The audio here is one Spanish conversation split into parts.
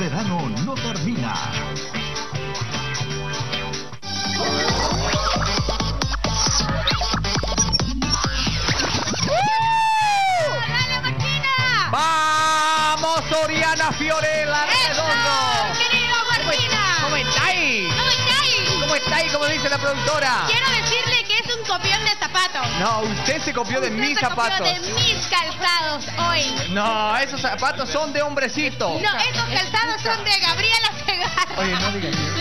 verano no termina. ¡Dale, Marquina! ¡Vamos, Oriana Fiorella Redondo! ¡Querido Marquina! ¿Cómo estáis? ¿Cómo estáis? ¿Cómo estáis? Como dice la productora. Quiero decirle que es un copión de zapatos. No, usted se copió de Usted mis se copió zapatos. de mis calzados hoy. No, esos zapatos son de hombrecito. No, esos calzados son de Gabriela Segarra. Oye, no digas eso.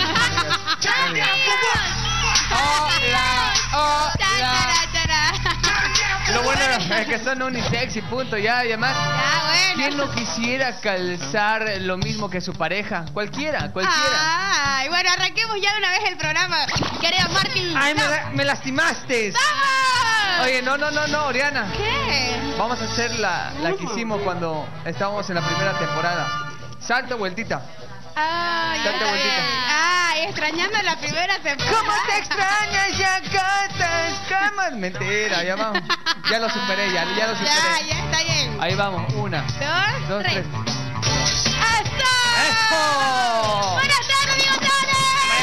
Hola, hola. Chara. Lo bueno es que son unisex y punto ya, y además, Ya, bueno. ¿quién no quisiera calzar lo mismo que su pareja? Cualquiera. Ay, bueno, arranquemos ya de una vez el programa. Querido Martín. ¡Ay, me lastimaste! ¡Vamos! Oye, no, Oriana. ¿Qué? Vamos a hacer la que hicimos cuando estábamos en la primera temporada. Salto, vueltita. Ay, Date está vueltita. bien. Ay, extrañando la primera temporada. ¿Cómo te extrañas, ya cantas? ¿Cómo? Mentira, ya vamos. Ya lo superé, ya lo Ya, superé. ya está bien. Ahí vamos, una, Dos, tres. tres. ¡Eso! ¡Eso! ¡Buenas tardes, bigotones!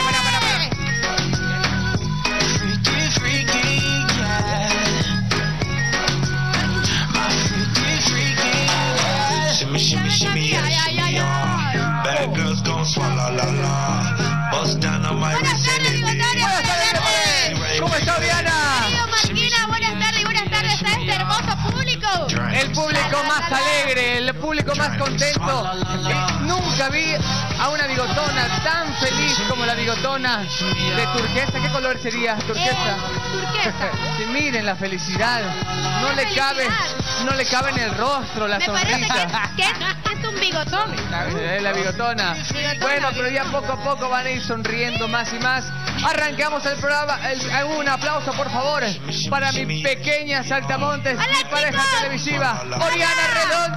Shimmy, shimmy, shimmy, yeah, shimmy, yeah. Bad girls gon' swallow la la. Bust down on my Buenas wrist tardes, and it bigotones. Buenas tardes, bigotones. ¿Cómo está, Oriana? Querido Marquina, buenas tardes a este hermoso público. El público más alegre, el público más contento. Nunca vi a una bigotona tan feliz como la bigotona de turquesa. ¿Qué color sería? Turquesa. Turquesa. Sí, miren la felicidad. No le cabe en el rostro la Me parece sonrisa. que es un bigotón. Es la bigotona. Bueno, pero ya poco a poco van a ir sonriendo más y más. Arrancamos el programa. Un aplauso, por favor, para mi pequeña saltamontes, ¡Hola, mi pareja chicos! televisiva, Oriana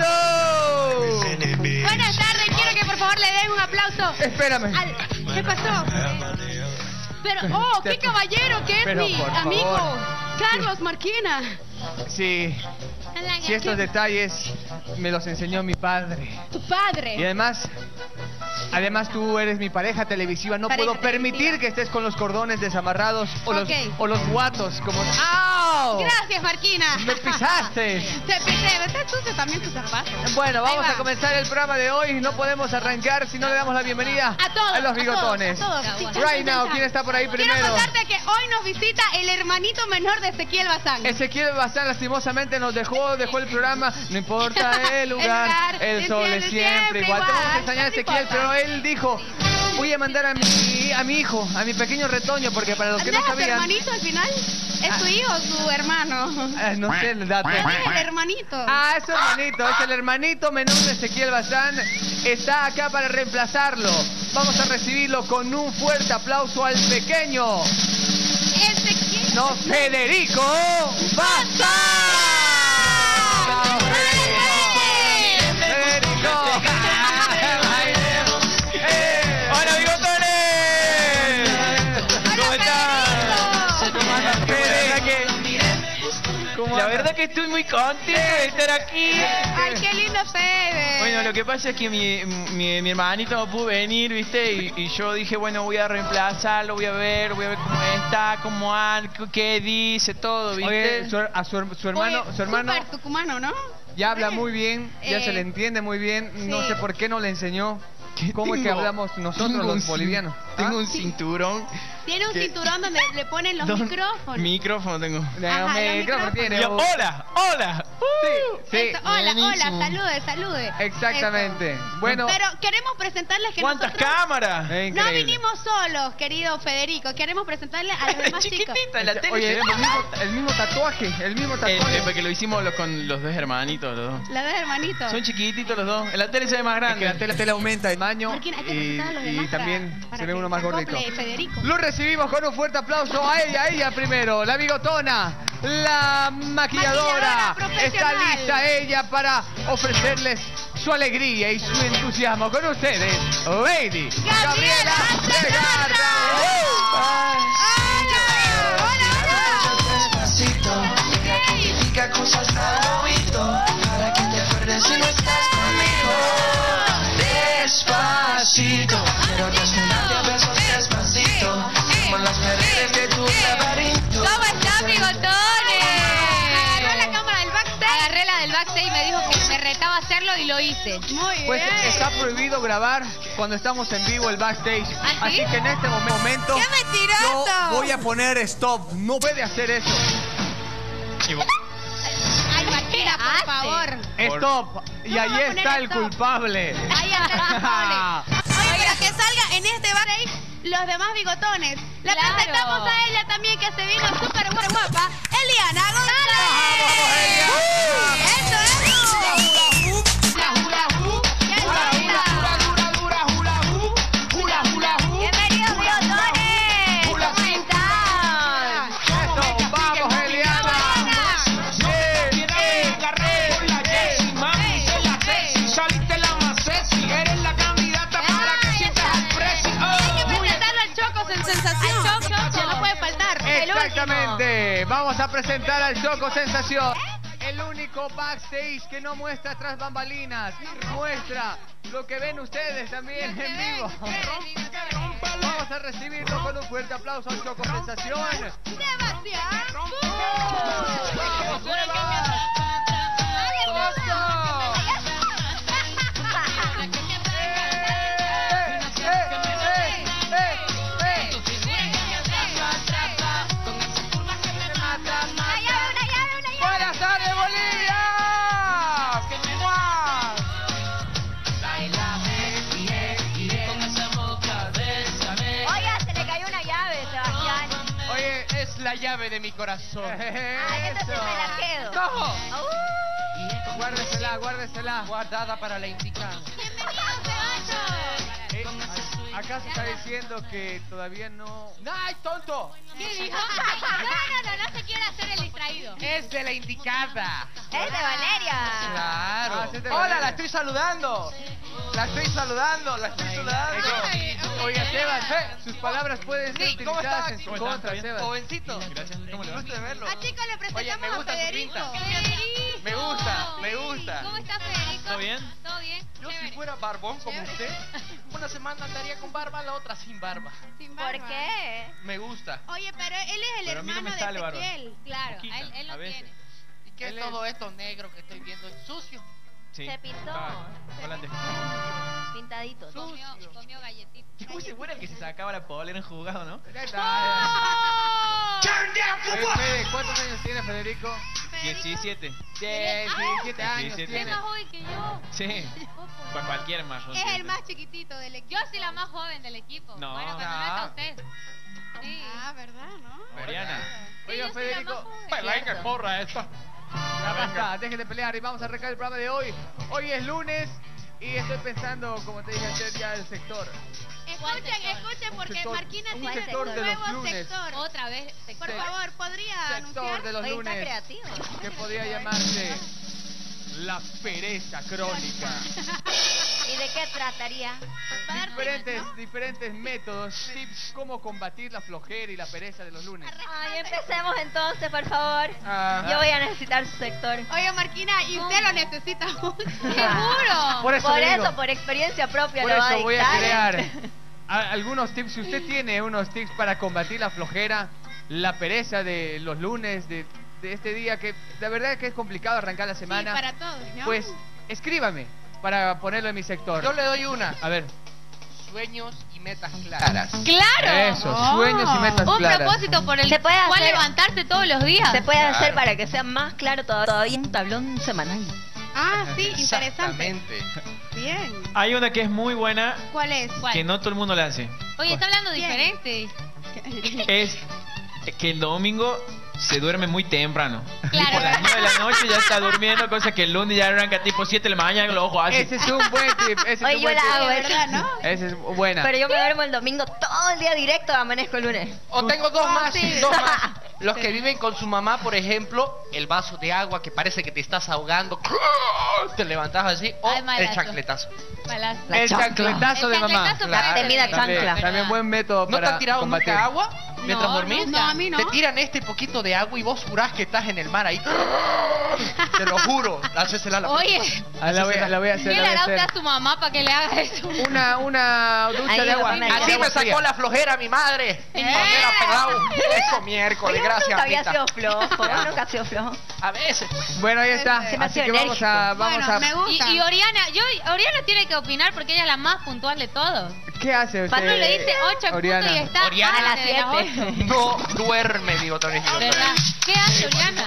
Redondo. Buenas tardes, quiero que por favor le den un aplauso. Espérame. ¿Qué pasó? Pero, qué caballero que es Pero, mi por amigo favor. Carlos Marquina. Sí, si estos detalles me los enseñó mi padre. Tu padre. Y además tú eres mi pareja televisiva. No Pareja puedo permitir televisiva. que estés con los cordones desamarrados o Ok. los guatos como... ¡Au! Gracias, Marquina. ¡Me pisaste! Te pisé, ¿verdad? Entonces también tus zapatos. Bueno, Ahí vamos va. a comenzar el programa de hoy. No podemos arrancar si no le damos la bienvenida A todos, los bigotones. a todos. Sí, Right now, ¿quién está por ahí primero? Quiero contarte que hoy nos visita el hermanito menor de Ezequiel Bazán. Ezequiel Bazán lastimosamente nos dejó el programa. No importa el lugar, el sol es siempre igual. Te vamos a extrañar a no Ezequiel, importa. pero él dijo: voy a mandar a mi hijo, a mi pequeño retoño, porque para los que no ¿Es tu sabían, hermanito al final? ¿Es tu hijo o su hermano? no sé el dato. Es el hermanito. Ah, es su hermanito, es el hermanito menor de Ezequiel Bazán. Está acá para reemplazarlo. Vamos a recibirlo con un fuerte aplauso al pequeño. Ezequiel. No, Federico Bazán. Federico. Hola, bigotones. ¿Cómo estás? La verdad que estoy muy contento de estar aquí. Ay, qué lindo Fede. Bueno, lo que pasa es que mi hermanito no pudo venir, ¿viste? Y yo dije, bueno, voy a reemplazarlo, voy a ver cómo está, cómo anda, qué dice, todo, ¿viste? Oye, su hermano Súper tucumano, ¿no? ya habla muy bien, ya se le entiende muy bien. No sí. sé por qué no le enseñó cómo es que hablamos nosotros los bolivianos. Tengo un Sí. cinturón. Tiene un cinturón donde le ponen los micrófonos. Micrófono tengo. Ajá, los micrófonos. tiene. Yo, hola, hola. Sí, Eso, hola, buenísimo. salude. exactamente. Eso. Bueno, Pero queremos presentarles que ¿Cuántas nosotros cámaras? no increíble. vinimos solos, querido Federico. Queremos presentarle a los demás chicos. Chiquitita, en la tele Oye, se ve más. el mismo tatuaje, Porque lo hicimos con los dos hermanitos, los dos. Los dos hermanitos. Son chiquititos los dos. En la tele se ve más Es grande. que la tele aumenta de tamaño Marquín, hay que presentar a los y demás también para se ve que uno más se gordito. acople, Federico. Lo recibimos con un fuerte aplauso a ella primero, la bigotona, la maquilladora. Maquilladora profesional. Está lista ella para ofrecerles su alegría y su entusiasmo. Con ustedes, Lady Gabriela Segarra. Despacito, mira que te diga cosas al oído, para que te acuerdes si no estás conmigo. Despacito. backstage me dijo que me retaba a hacerlo y lo hice. Muy bien. Pues está prohibido grabar cuando estamos en vivo el backstage. ¿Ah, sí? Así que en este momento ¡Qué mentiroso! yo voy a poner stop. No puede hacer eso. Ay, Marquina, por favor. Stop. Y No, ahí voy a está poner el stop. culpable. Ahí está el culpable. Oye, pero que salga en este backstage los demás bigotones. La Claro. presentamos a ella también, que se vino súper guapa, Eliana González. ¡Vamos, Eliana! ¡Eso, eso! Bienvenidos, bigotones. ¿Cómo están? Eso, vamos, Eliana. Saliste la más sexy, eres la candidata para que sientas el precio. Hay que presentarlo al Chocos en Sensación. Al Choco. No puede faltar. Exactamente. Vamos a presentar al Choco Sensación. El único backstage que no muestra tras bambalinas. Muestra lo que ven ustedes también en vivo. Vamos a recibirlo con un fuerte aplauso al Choco Sensación. Sebastián. ¡Vamos, Sebas! ¡Buenas tardes, Bolivia! Oiga, se le cayó una llave, Sebastián. Oye, es la llave de mi corazón. Ay, entonces me la quedo. ¡No! Uy. Guárdesela, guárdesela. Guardada para la indicada. Acá se está diciendo que todavía no... ¡Ay, tonto! ¿Qué dijo? No se quiere hacer el distraído. Es de la indicada. Es de Valeria. Claro. Ah, sí te Hola, vale. la estoy saludando. La estoy saludando. Oiga, Sebas, sus palabras pueden ser Sí, ¿cómo utilizadas estás? en su ¿Cómo contra, estás? Sebas. Jovencito. Gracias. ¿Cómo le va? Gusto de verlo. A chicos le Oye, presentamos me gusta a su Federico. pinta. Federico. Me gusta, me gusta. ¿Cómo está Federico? ¿Todo bien? ¿Todo bien? Yo si Chévere. fuera barbón como usted, una semana andaría con barba, la otra sin barba. Sin ¿Por barba. qué? Me gusta. Oye, pero él es el Pero a mí no hermano me de sale barba. Ezequiel. Claro, Poquita, él a lo veces. tiene. ¿Y qué es todo esto negro que estoy viendo? ¿Es sucio? Sí. Se pintó. Holandés. Pintadito. Comió galletitas. Yo muy segura que se sacaba la polera en jugado, ¿no? Ya está. Oye, Fede, ¿cuántos años tiene Federico? 17. 17 años 17. Es tiene. más joven que yo. Sí. Para cualquier más. Es el más chiquitito del equipo. Yo soy la más joven del equipo. No. Bueno, cuando no está usted. Sí. Ah, ¿verdad, no? Oriana. Sí, Oiga, yo soy la Federico. más joven. Pues venga, porra esta. Ya basta, dejen de pelear y vamos a arrancar el programa de hoy. Hoy es lunes y estoy pensando, como te dije ayer, ya el sector. Escuchen, porque sector- Marquina un tiene sector un de los nuevo lunes. sector. Otra vez. Por Se- favor, ¿podría Sector anunciar? de los Oye, está lunes creativo. que podría llamarse la pereza crónica. ¿Y de qué trataría? Diferentes métodos, tips, cómo combatir la flojera y la pereza de los lunes. Ay, empecemos entonces, por favor. Ah. Yo voy a necesitar su sector. Oye, Marquina, y usted lo necesita mucho. Seguro. Por eso digo. por experiencia propia Por lo va a eso voy a dictar. crear algunos tips. Si usted tiene unos tips para combatir la flojera, la pereza de los lunes, de este día, que la verdad es que es complicado arrancar la semana, Sí, para todos, ¿no? pues escríbame para ponerlo en mi sector. Yo le doy una. A ver. Sueños y metas claras. ¡Claro! Eso, Oh. sueños y metas Un claras. propósito por el Se puede cual hacer- levantarse todos los días. Se puede Claro. hacer para que sea más claro todavía un tablón semanal. Ah, sí, interesante. Exactamente. Bien. Hay una que es muy buena ¿Cuál es? ¿Cuál? que no todo el mundo la hace. Oye, está hablando Bien. diferente. Es que el domingo se duerme muy temprano. Claro. Y por las 9 de la noche ya está durmiendo, cosa que el lunes ya arranca tipo 7 de la mañana con los ojos así. Ese es un buen tip. Ese es Oye, un yo buen la tip. hago, De verdad, ¿no? Esa es buena. Pero yo me duermo el domingo todo el día directo, amanezco el lunes. O tengo dos más, sí. dos más. Los que viven con su mamá, por ejemplo, el vaso de agua que parece que te estás ahogando, te levantas así, o Ay, malazo. el chancletazo. Malazo. La El chancla. chancletazo de El mamá. chancletazo La para temida bebé. chancla. También, también buen método ¿No te para han tirado combatir. nunca agua mientras No, dormís? No, a mí no. Te tiran este poquito de agua y vos jurás que estás en el mar ahí. Te lo juro. Hacésela la Oye, La voy a hacer. ¿qué la le voy a hará usted a hacer. su mamá para que le haga eso? Una ducha Ahí de agua. lo pone. Así de agua me sacó fría. la flojera mi madre. Cuando era pelado. Eso miércoles, Oye, gracias. nunca había Anita. sido flojo. Nunca ha sido flojo. A veces. Bueno, ahí está. Se me Así hace que vamos a... Bueno, me gusta. Y Oriana, Oriana tiene que opinar porque ella es la más puntual de todos. ¿Qué hace usted? Pablo le dice 8 puntos Oriana? y está Oriana. antes A las de las 7. 8. No duerme, digo también. ¿Verdad? ¿Qué hace Oriana?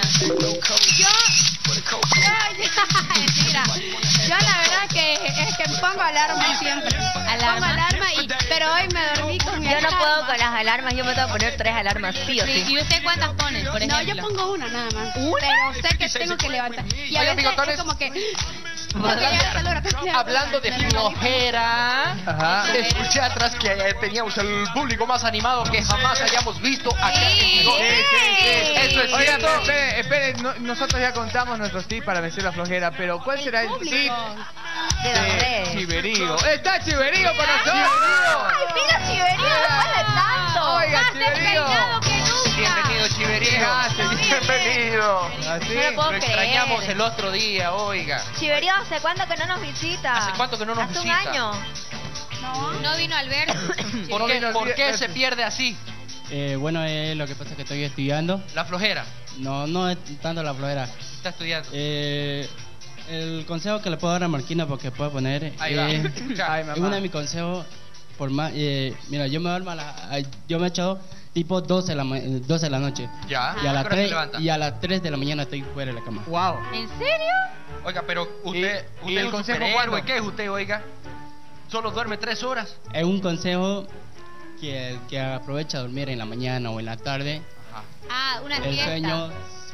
Mentira. Yo la verdad es que pongo alarma siempre. Pongo alarma pero hoy me dormí con mi Yo no alarma. puedo con las alarmas. Yo me tengo que poner 3 alarmas, sí o sí. ¿Y usted cuántas pone, por ejemplo? No, yo pongo una nada más. Pero sé que tengo que levantar. Y a Oye, veces bigotones. es como que... tengo que llegar a la hora. Hablando de flojera, Ajá. escuché atrás que teníamos el público más animado que jamás hayamos visto acá en Bigote. Eso es Oiga, cierto. pero espere, nosotros ya contamos nuestros tips para vencer la flojera, pero ¿cuál será el público. tip De de verdad. Chiverío? ¡Está Chiverío con nosotros! ¡Ay, mira, Chiverío! ¡Después de tanto! Oiga, ¡Más Chiverío. despeinado que nunca! Bienvenido, ¿Qué Chiverío. hace? Bienvenido. ¿Así? No lo puedo Lo extrañamos creer. el otro día, oiga. Chiverío, ¿hace cuánto que no nos visita? ¿Hace cuánto que no nos Hace visita? un año. No vino Alberto. ¿Por qué se pierde así? Bueno, lo que pasa es que estoy estudiando. La flojera. No es tanto la flojera. Está estudiando. El consejo que le puedo dar a Marquina porque puede poner... Ahí va. Ay, es mamá. uno de mis consejos, por más... mira, yo me duermo yo me he echado tipo 12 de la noche. Ya. Y a, las ¿A qué hora se 3, levanta? y a las 3 de la mañana estoy fuera de la cama. Wow. ¿En serio? Oiga, pero usted, ¿Y usted el es un consejo superhéroe. cuándo? ¿Qué es usted, oiga? ¿Solo duerme 3 horas? Es un consejo que aprovecha a dormir en la mañana o en la tarde. Ajá. Ah, una El siesta. sueño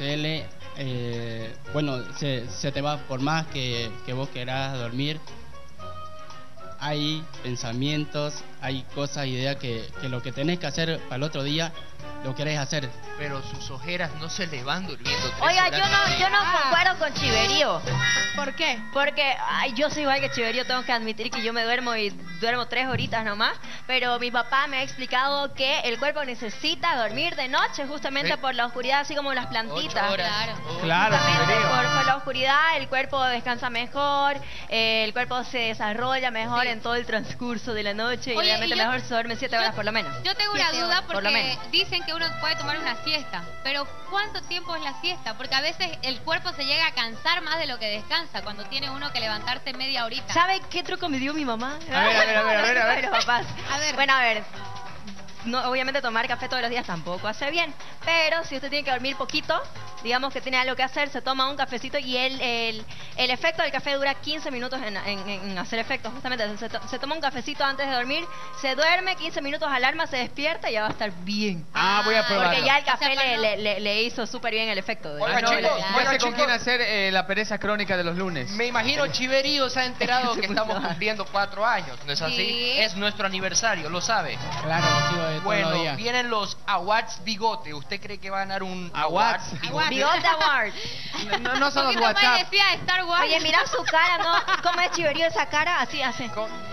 se te va por más que vos querás dormir. Hay pensamientos, hay cosas, ideas que lo que tenés que hacer para el otro día lo querés hacer. Pero sus ojeras no se le van durmiendo 3 Oiga, horas. yo no concuerdo con Chiverío. ¿Por qué? Porque yo soy igual que Chiverío, tengo que admitir que yo me duermo y duermo 3 horitas nomás. Pero mi papá me ha explicado que el cuerpo necesita dormir de noche justamente Sí. por la oscuridad, así como las 8 plantitas. horas. Claro. Oh. Claro, Justamente Chiverío. por la oscuridad el cuerpo descansa mejor, el cuerpo se desarrolla mejor Sí. en todo el transcurso de la noche y Oye, obviamente y yo- mejor se duerme 7 horas por lo menos. Yo tengo una 7 duda horas, por lo porque menos. dicen que uno puede tomar una siesta, pero ¿cuánto tiempo es la siesta? Porque a veces el cuerpo se llega a cansar más de lo que descansa cuando tiene uno que levantarse media horita. ¿Sabe qué truco me dio mi mamá? A ver. Los papás. A ver. Bueno, a ver. No, obviamente tomar café todos los días tampoco hace bien, pero si usted tiene que dormir poquito, digamos que tiene algo que hacer, se toma un cafecito y el efecto del café dura 15 minutos en hacer efecto, justamente. Se toma un cafecito antes de dormir, se duerme, 15 minutos alarma, se despierta y ya va a estar bien. Voy a probarlo. Porque ya el O sea, café para no- le hizo súper bien el efecto. de- Oiga, No, chicos, ya bueno, sé con chicos. quién hacer la pereza crónica de los lunes. Me imagino Chiverío se ha enterado que estamos funciona. cumpliendo 4 años, ¿no es así? Sí. Es nuestro aniversario, lo sabe. Claro, lo sigo de todos Bueno, los días. vienen los Awards Bigote. ¿Usted cree que va a ganar un Awards. Bigote? Bigote Award. No son los Poquito WhatsApp. parecía Star Wars. Oye, mira su cara, ¿no? ¿Cómo es Chiverío esa cara? Así hace.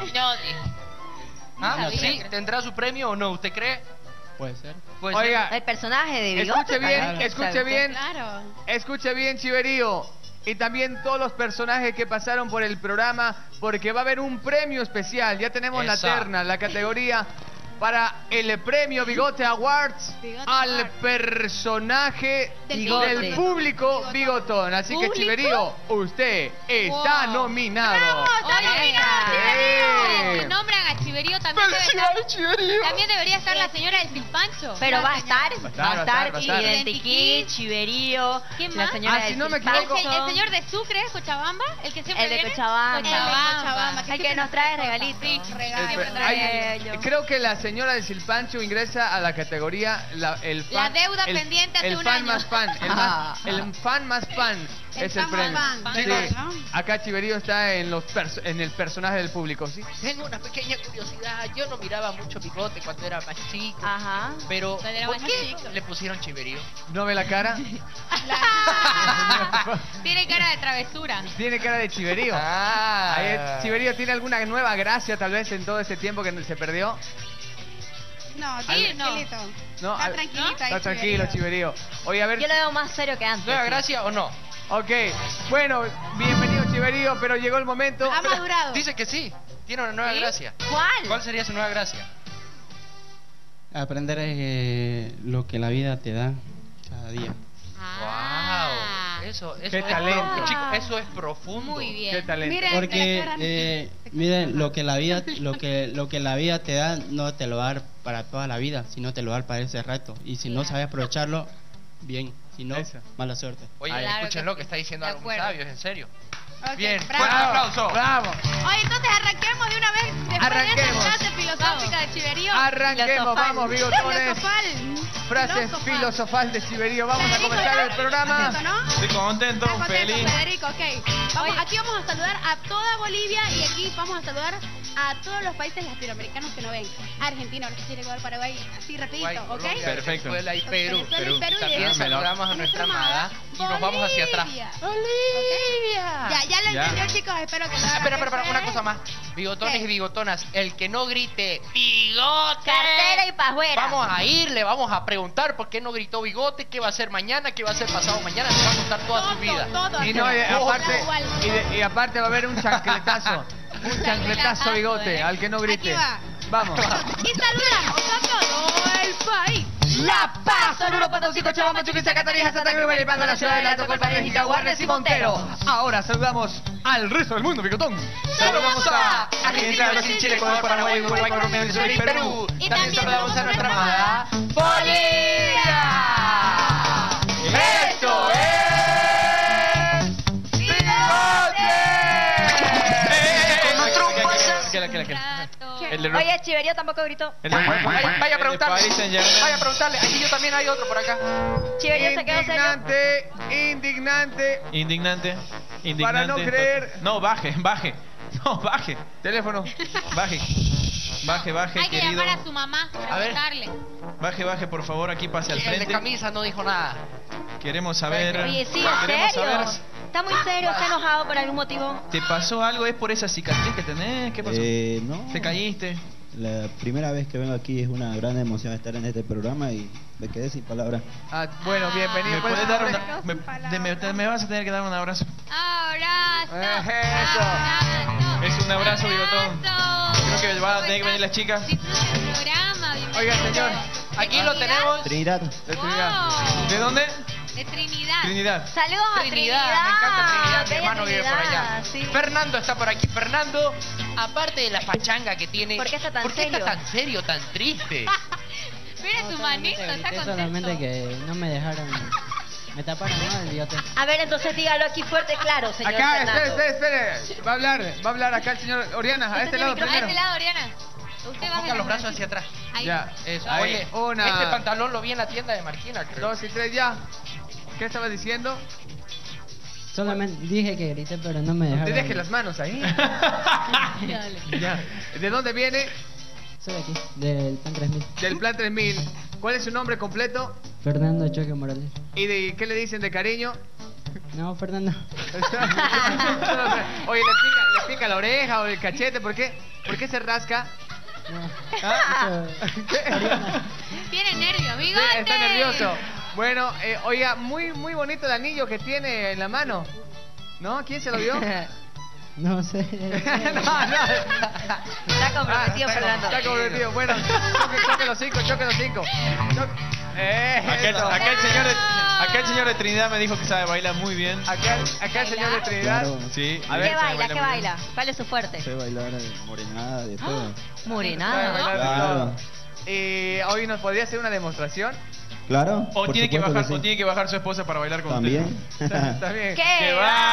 ¿Ah? sabía. ¿Sí? ¿Tendrá su premio o no? ¿Usted cree? Puede ser. Pues Oiga, El personaje de Bigote. escuche bien, también, escuche ¿sabe? bien. Claro. Escuche bien, Chiverío. Y también todos los personajes que pasaron por el programa, porque va a haber un premio especial. Ya tenemos la Esa. terna, la categoría para el premio Bigote Awards Bigote al Awards. personaje Del del bigote. público bigotón. Así que, ¿Público? Chiverío, usted está Wow. nominado. Oye, mira, ¡Eh! si nombran a Chiverío también también debería estar la señora del Silpancho. Pero La va a señora- estar, va a estar. Identiquí, Chiverío, ¿Quién la más? señora Si del no me Silpancho, equivoco. El señor de Sucre, Cochabamba, el que siempre El de viene. Cochabamba. Cochabamba. el que nos trae regalitos. Sí, Regalo. siempre Hay- trae. Bello. creo que la señora del Silpancho ingresa a la categoría el fan, La deuda pendiente hace el un fan año. más fan, el fan más fan El es el fan premio. más fan, Sí. ¿no? Acá Chiverío está en en el personaje del público, ¿sí? Tengo una pequeña curiosidad. Yo no miraba mucho Bigote cuando era más chico. Ajá. Pero, Cuando era ¿por más qué chico. le pusieron Chiverío? ¿No ve la cara? Tiene cara de travesura. Tiene cara de Chiverío. Chiverío, ¿tiene alguna nueva gracia tal vez en todo ese tiempo que se perdió? No, Sí, está no. tranquilito. No, Está tranquilita ahí, Está tranquilo, Chiverío. Oye, a ver, Yo lo veo más serio que antes. ¿Nueva sí. gracia o no? Ok, bueno, bienvenido Chiverío, pero llegó el momento. Ha madurado. Dice que sí, tiene una nueva gracia. ¿Cuál? ¿Cuál sería su nueva gracia? Aprender lo que la vida te da cada día. Ah. Wow, eso Qué es talento. Chico, eso es profundo. Muy bien. Qué talento. Miren, Porque miren, lo que la vida te da no te lo va a dar para toda la vida, sino te lo va a dar para ese rato. Y si no sabes aprovecharlo, bien. Si no, Eso. mala suerte. Oye, Claro escúchenlo, que que sí. está diciendo De algo muy acuerdo. sabio, es en serio. Ok, Bien, bravo. fuerte aplauso. Bravo. Oye, entonces arranquemos de una vez después Arranquemos. de esa frase filosófica de Chiverío. Arranquemos, Filosofal. vamos, bigotones. Filosofal. Frases filosofal de Chiverío. Vamos a Federico, comenzar el ¿estás programa. contento, no? Estoy contento, ¿Estás contento, feliz. Federico? Ok. Vamos, aquí vamos a saludar a toda Bolivia y aquí vamos a saludar a todos los países latinoamericanos que nos ven. Argentina, Brasil, Ecuador, Paraguay, así rapidito, Uruguay, ¿ok? Colombia, Perfecto. Venezuela y Perú. Venezuela y Perú y También después saludamos a nuestra amada y nos vamos hacia atrás. Bolivia. ¡Bolivia! Ya lo Ya. entendió, chicos. Espero que lo hagan. Espera, una cosa más. Bigotones ¿Qué? y bigotonas, el que no grite ¡Bigote! Cartera y pajuera. Vamos a ir, le vamos a preguntar por qué no gritó Bigote, qué va a hacer mañana, qué va a hacer pasado mañana, nos va a contar toda su vida. Todo. Y no, y aparte, Igual. y aparte va a haber un chancletazo. Un chancletazo, bigote, al que no grite. Aquí va. Vamos. Y saludamos a todo el país. La Paz, Oruro, Potosí, Cochabamba, Chuquisaca, Catarina, Santa Cruz, Vallepando, la ciudad de Alto, Colpanes, Jaguares y Montero. Ahora saludamos al resto del mundo, bigotón. Saludamos a Argentina, Brasil, Chile, Ecuador, Paraguay, Uruguay, Colombia, Venezuela y Perú. Y También también saludamos a nuestra nuestra amada Bolivia. ¡Esto es El de Oye, Chiverío tampoco gritó. el de- Vaya a preguntarle. Paris Saint-Germain. Vaya a preguntarle. Aquí yo también hay otro por acá. Chiverío se quedó serio. Indignante. Indignante. Para no creer. No, baje. No, baje. Teléfono. Baje, Hay que querido. llamar a su mamá, A ver. preguntarle. Baje, por favor, aquí pase al El de frente. camisa no dijo nada. Queremos saber. Oye, sí, en queremos serio. saber. Está muy serio, está enojado por algún motivo. ¿Te pasó algo? ¿Es por esa cicatriz que tenés? ¿Qué pasó? No. ¿Te caíste? La primera vez que vengo aquí es una gran emoción estar en este programa y me quedé sin palabras. Bueno, bienvenido. ¿Me ¿Cuál es puedes tu dar nombre? me vas a tener que dar un abrazo? Abrazo. Eso. Abrazo. Es un abrazo, bigotón. Creo que van a tener que venir las chicas. Disfruten el programa. bienvenido. Oiga, señor. Aquí lo tenemos. Trinidad. De Trinidad. Wow. ¿De dónde? De Trinidad. Trinidad. Saludos a Trinidad, me encanta Trinidad, mi Bella hermano vive por allá. Trinidad, sí. Fernando está por aquí. Fernando, aparte de la pachanga que tiene, ¿Por qué está tan ¿por qué está serio? tan serio, tan triste? Mira su manito, está contento. Solamente que no me dejaron, me taparon, ¿no? El bigote. A ver, entonces dígalo aquí fuerte y claro, señor Acá, Fernando. espere. Va a hablar acá el señor Oriana. A este lado A primero. este lado, Oriana. Usted baja Ponga los brazos hacia atrás. Ahí. Ya. Eso. Ahí, Oye, una. este pantalón lo vi en la tienda de Marquina, creo. 2 y 3 ya. ¿Qué estabas diciendo? Solamente dije que grité, pero no me Te dejaron. dejes las manos ahí. Ya. ¿De dónde viene? Soy aquí, del PAN 3000. Del Plan 3000. ¿Cuál es su nombre completo? Fernando Choque Morales. ¿Y de qué le dicen de cariño? No, Fernando. Oye, le pica la oreja o el cachete, ¿por qué? ¿Por qué se rasca? No. ¿Ah? Tiene nervios, Sí, bigote. está nervioso. Bueno, oiga, muy bonito el anillo que tiene en la mano. ¿No? ¿Quién se lo dio? No sé. no. Está comprometido, Fernando. Está comprometido. Bueno, choque los cinco. Acá el señor de Trinidad me dijo que sabe bailar muy bien. Acá el señor de Trinidad. Claro. Sí. A ver, ¿Qué sabe baila? ¿Qué muy bien. baila? ¿Cuál es su fuerte? Sé bailar morenada, de todo. Sabe Morenada. bailar de Claro. todo. Hoy nos podría hacer una demostración. Claro. O por tiene que supuesto bajar, sí. o tiene que bajar su esposa para bailar con También. También. ¿Qué?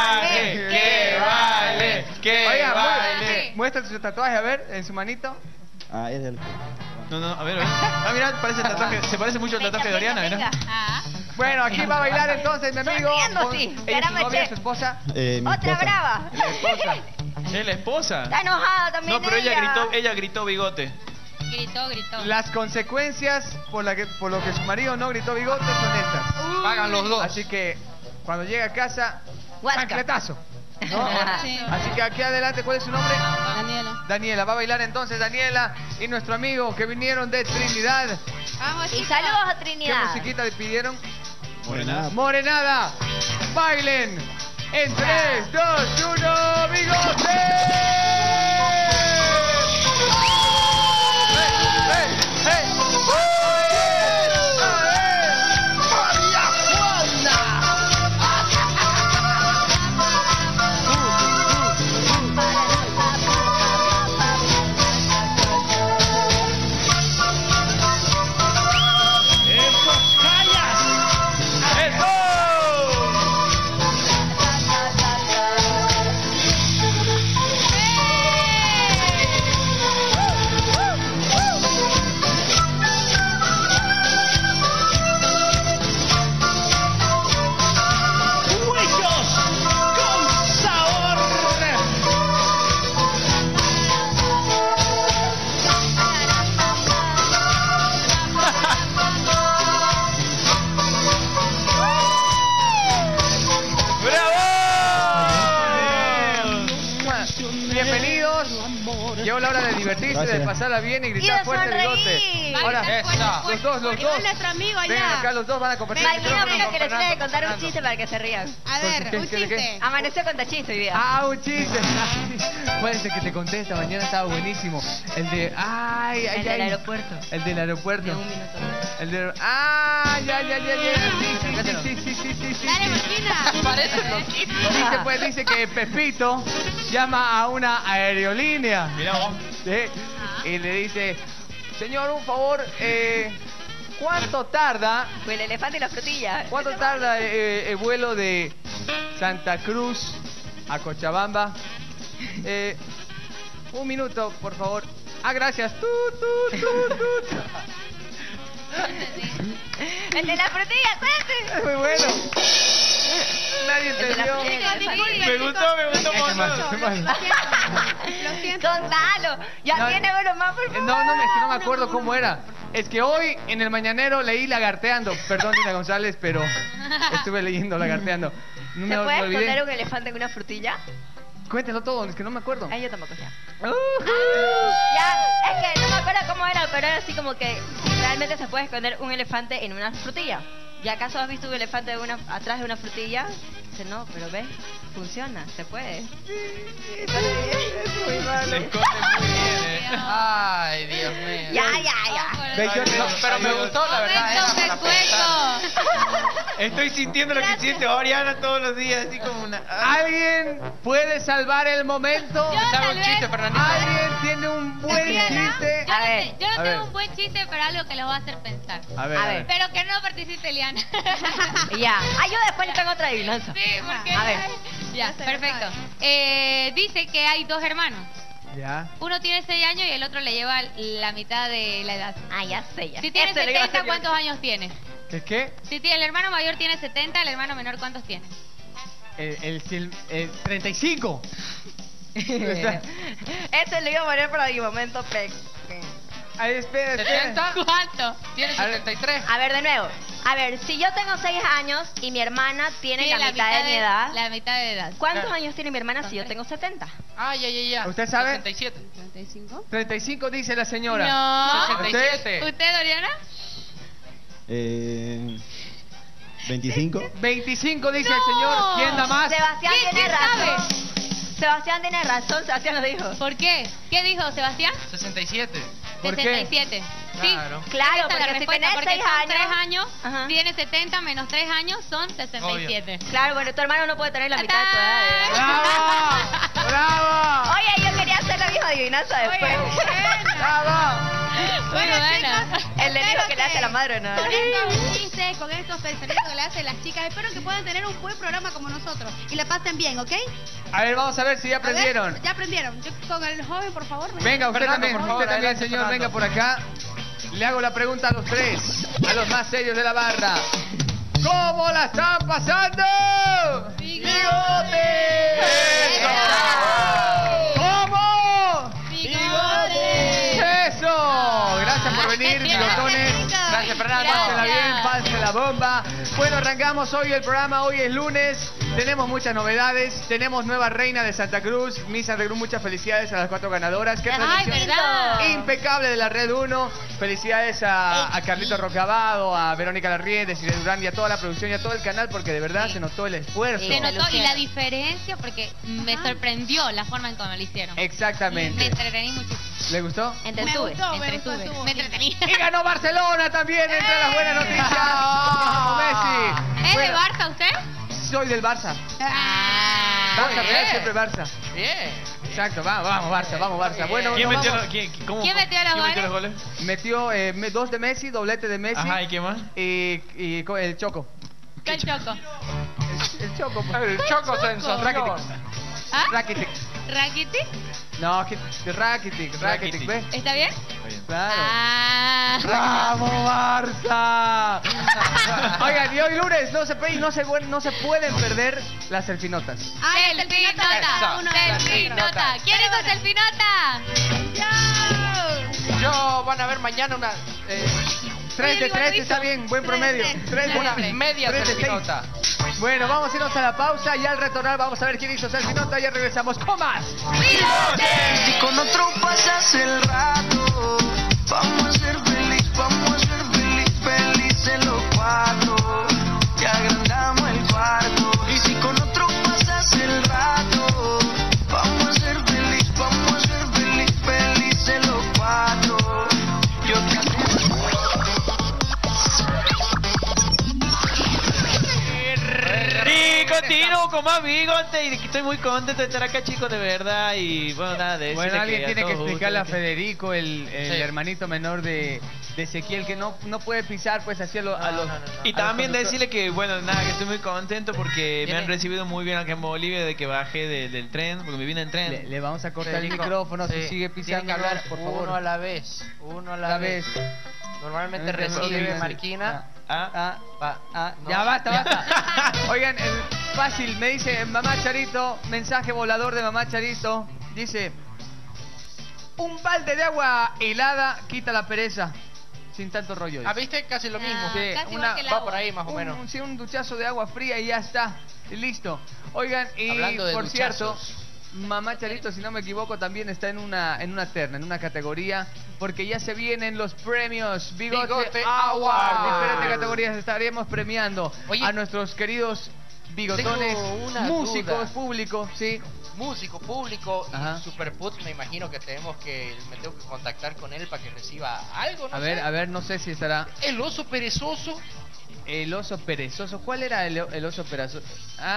que Oiga, baile. muestra su tatuaje, a ver, en su manito. Ah, es el... No, a ver. Ah, mira, parece el tatuaje, se parece mucho al tatuaje de Oriana, venga. ¿verdad? Ah. Bueno, aquí va a bailar entonces mi amigo. Sonriendo, con sí. ella, su Caramba, novia, che. su esposa. mi Otra esposa. brava. La esposa. ¿Es la esposa? Está enojada también. No, pero ella gritó bigote. Gritó. Las consecuencias por lo que su marido no gritó bigote son estas. Pagan los dos. Así que cuando llega a casa, Huasca. chancletazo. ¿no? Sí. Así que aquí adelante, ¿cuál es su nombre? Daniela. Daniela, va a bailar entonces Daniela y nuestro amigo que vinieron de Trinidad. Vamos, Y chicos. saludos a ¿Qué Trinidad. musiquita pidieron? Morenada. Morenada. Bailen. En 3, 2, 1, ¡bigote! Llegó la hora de divertirse, Gracias. de pasarla bien y gritar Y de fuerte sonreír. bigote. Ahora, los dos. Igual nuestro amigo allá. Vengan acá, los dos van a compartir. Imagino que les tiene que contar un Fernando. chiste para que se rían. A ver, ¿Qué, un qué, qué? chiste. Amaneció con chiste hoy día. Ah, un chiste. Puede ser que te conté esta mañana, estaba buenísimo. El de... Ay, ay, El del ay. aeropuerto. El del aeropuerto. De un minuto más. El de... Ay, ay, ay, ay, ay. Sí. Dale, Martina. Parece loquito. Dice que Pepito llama a una aerolínea. Mirá vos. ¿Sí? Y le dice, señor, un favor, ¿cuánto tarda? Fue el elefante y la frutilla. ¿Cuánto tarda el vuelo de Santa Cruz a Cochabamba? 1 minuto, por favor. Ah, gracias. El de la frutilla, cuente. Es muy bueno. Nadie entendió. Me gustó un montón. Lo siento. Contalo. Ya No, tiene uno más, por favor. No, es que no me acuerdo cómo era. Es que hoy en el mañanero leí Lagarteando. Perdón, Dina González, pero estuve leyendo Lagarteando. No ¿Se puede olvidé. esconder un elefante en una frutilla? Cuéntelo todo, es que no me acuerdo. Ay, yo tampoco sé. Ya, es que no me acuerdo cómo era, pero era así como que realmente se puede esconder un elefante en una frutilla. ¿Y acaso has visto un elefante atrás de una frutilla? Dice, no, pero ves, funciona, se puede. Es muy malo. Se esconde muy bien, Ay, Dios mío. Ya. Ve, yo No, pero me gustó, la verdad. Momento era para pensar. Estoy sintiendo lo que siente Oriana todos los días, así como una... ¿Alguien puede salvar el momento? Sabe un chiste, Fernandito. ¿Alguien tiene un buen chiste? Yo A ver, no a ver. tengo un buen chiste, pero algo que los va a hacer pensar. A ver, A ver. Pero que no participe Eliana. Ya. Ah, yo después le tengo otra adivinanza. Sí, porque... A ver. Ya, perfecto. Dice que hay dos hermanos. Ya. Uno tiene 6 años y el otro le lleva la mitad de la edad. Ah, ya sé, ya. Si tiene Ese lo iba a 70, hacer yo. ¿cuántos años tiene? ¿Qué? Si el hermano mayor tiene 70, el hermano menor, ¿cuántos tiene? El 35. Ese lo iba a poner para mi momento pequeño. Ay, espera. ¿70? ¿Cuánto? Tiene 73. A ver, de nuevo. A ver, si yo tengo 6 años y mi hermana tiene la mitad de mi edad, La mitad de edad. ¿cuántos años tiene mi hermana si yo tengo 70? Ah, ya. ¿Usted sabe? 67. 35. 35 dice la señora. No. 67. ¿Usted, Oriana? 25. 25 dice No. el señor. ¿Quién da más? Sebastián ¿Quién tiene sabe? razón. Sebastián tiene razón, Sebastián lo dijo. ¿Por qué? ¿Qué dijo Sebastián? 67. ¿Por qué? 67. Sí. Claro. Claro, Ahí está la porque si respuesta, tenés porque 6 son años... 3 años, Ajá. tiene 70 menos 3 años son 67. Claro, bueno, tu hermano no puede tener la mitad de tu edad. ¡Bravo! ¡Bravo! Oye, yo quería hacer la misma adivinanza después. ¡Bravo! Muy buena. El del hijo que le hace a la madre, ¿no? Con estos chistes, con estos pensamientos que le hacen las chicas, espero que puedan tener un buen programa como nosotros y la pasen bien, ¿ok? A ver, vamos a ver si ya A ver, aprendieron. ya aprendieron. Yo con el joven, por favor. Venga, usted Fernando, también, por favor, usted también, adelante, señor, Fernando. venga por acá. Le hago la pregunta a los tres, a los más serios de la barra. ¿Cómo la están pasando? ¡Bigote! ¡Eso! ¿Cómo? ¡Eso! Gracias por venir, bigotones. Gracias, Fernando. Pásenla bien, pásenla bomba. Bueno, arrancamos hoy el programa, hoy es lunes. Tenemos muchas novedades. Tenemos nueva reina de Santa Cruz, Miss Santa Cruz. Muchas felicidades a las 4 ganadoras. Qué Ay, transmisión ¿verdad? impecable de la Red 1. Felicidades a Carlito Rocabado, a Verónica Larrié, de Cire Durán y a toda la producción y a todo el canal, porque de verdad se notó el esfuerzo. Se notó y la diferencia porque me sorprendió la forma en cómo lo hicieron. Me Exactamente. entretení muchísimo. ¿Le gustó? Me gustó, Entretuve. Me entretení. Y ganó Barcelona también, entre las buenas noticias. Vamos, Messi. ¿Es de Bueno, Barça usted? soy del Barça. Ah. Barça, bien. pero siempre Barça. Bien. Exacto, vamos Barça, vamos Barça. Bueno, ¿Quién nos metió, vamos. ¿Quién metió los goles? Metió 2 de Messi, doblete de Messi. Ajá, ¿y qué más? Y el Choco. ¿Qué choco? El Choco. El Choco sensación. ¿Ah? Rakitic. ¿Rakitic? No, Rakitic, ¿ves? ¿Está bien? Claro. Ah. ¡Vamos, Barça! Oigan, y hoy lunes no se pueden perder las selfinotas. Selfinota. Selfinota. ¿Quién hizo selfinota? Yo van a ver mañana una 3 de 3 está bien, buen promedio. 3 de una 3. media 3 de 6. selfinota. Bueno, vamos a irnos a la pausa y al retornar vamos a ver quién hizo selfinota. Ya regresamos con más. Si con otro pasas el rato, vamos a ser felices los 4. Ya agrandamos el cuarto. Y si con otro pasas el rato, vamos a ser felices los 4. Yo te Y continúo con más bigote y estoy muy contento de estar acá, chicos, de verdad. Y bueno, nada, de Bueno, decirle alguien a tiene que todos explicarle a ustedes Federico, el hermanito menor de Ezequiel, que no puede pisar pues así a los... Y a también los decirle que, bueno, nada, que estoy muy contento porque me han Tiene- recibido muy bien acá en Bolivia de que bajé del tren, porque me vine en tren. Le vamos a cortar el Federico, micrófono si sí, sigue tienen pisando, que hablar por favor. uno a la vez. Uno a la La vez. vez. Normalmente Entre recibe Bolivia. Marquina. No. Ya basta. Oigan, fácil, me dice mamá Charito, mensaje volador de mamá Charito. Dice, un balde de agua helada quita la pereza. Sin tanto rollo. Ah, ¿viste? Casi lo mismo. Sí, casi igual que el agua. Va por ahí más o menos. Sí, un duchazo de agua fría y ya está. Y listo. Oigan, y Hablando de por duchazos. cierto, mamá Charito, si no me equivoco, también está en una terna, en una categoría, porque ya se vienen los premios Bigote Bigote Award. Award. Diferentes categorías estaremos premiando Oye, a nuestros queridos bigotones, tengo una músicos, duda. público, sí. Músico, público Ajá. y Superputs, me imagino que me tengo que contactar con él para que reciba algo, ¿no? A sé. ver, no sé si estará El oso perezoso. el oso perezoso. ¿Cuál era el oso perezoso?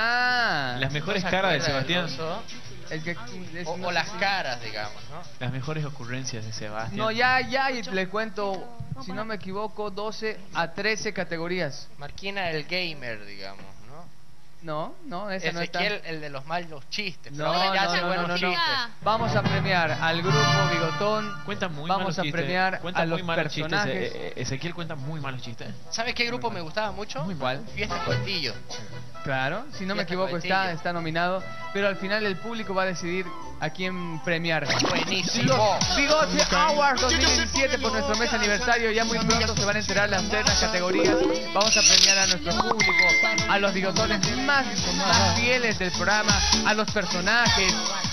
Ah, Las mejores ¿No se caras de acuerda del Sebastián. oso? el que O las caras, digamos, ¿no? Las mejores ocurrencias de Sebastián. No, ya, y le cuento, si no me equivoco, 12 a 13 categorías. Marquina el gamer, digamos, ¿no? No, esa no está. Ezequiel el de los malos chistes. No, Pero ahora ya hace no, buenos no. chistes. Vamos a premiar al grupo Bigotón. Cuenta muy Vamos malos a chistes. premiar Cuenta a muy los malos chistes. personajes. Ezequiel cuenta muy malos chistes. ¿Sabes qué grupo me gustaba mucho? Muy mal. Fiesta Cotillo. Claro, si no me Fiesta equivoco Coletillo. está nominado, pero al final el público va a decidir a quién premiar. Buenísimo. Los Bigote Awards 2017 por nuestro mes aniversario, ya muy pronto se van a enterar las ternas categorías. Vamos a premiar a nuestro público, a los bigotones más fieles del programa, a los personajes,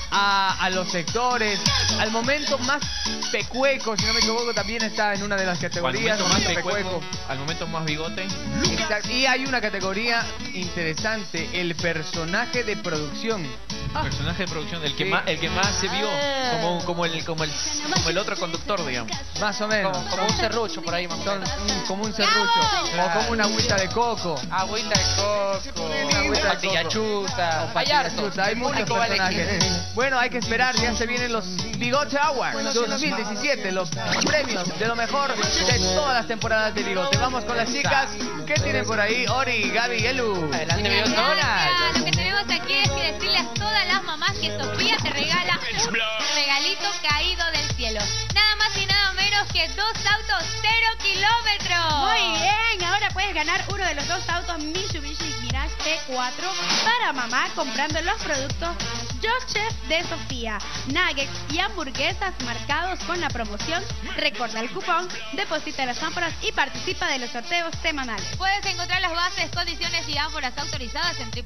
a los sectores, al momento más pecueco, si no me equivoco también está en una de las Al categorías. momento más momento pecueco, al momento más bigote. Exacto. Y hay una categoría interesante, el personaje de producción. Personaje de producción, el que Sí. más se vio como el otro conductor, digamos. Más o menos. Como un serrucho por ahí, más o menos. Como un serrucho. O como una agüita de coco. Agüita de coco. Una agüita de Patilla coco. chuta. O Hay hartos. chuta, hay El muchos público va a elegir. personajes. Bueno, hay que esperar, ya se vienen los Bigote Awards 2017, los premios de lo mejor de todas las temporadas de Bigote. Vamos con las chicas. ¿Qué tienen por ahí? Ori, Gaby, Elu. Adelante, Bigotona. Lo que tenemos aquí es que decirle a todas las mamás que Sofía te regala un regalito caído del cielo. Nada más y nada menos que 2 autos 0 kilómetros. Muy bien, ahora puedes ganar uno de los 2 autos Mitsubishi Mirage T4 para mamá comprando los productos Just Chef de Sofía, nuggets y hamburguesas marcados con la promoción. Recuerda el cupón, deposita las ánforas y participa de los sorteos semanales. Puedes encontrar las bases, condiciones y ánforas autorizadas en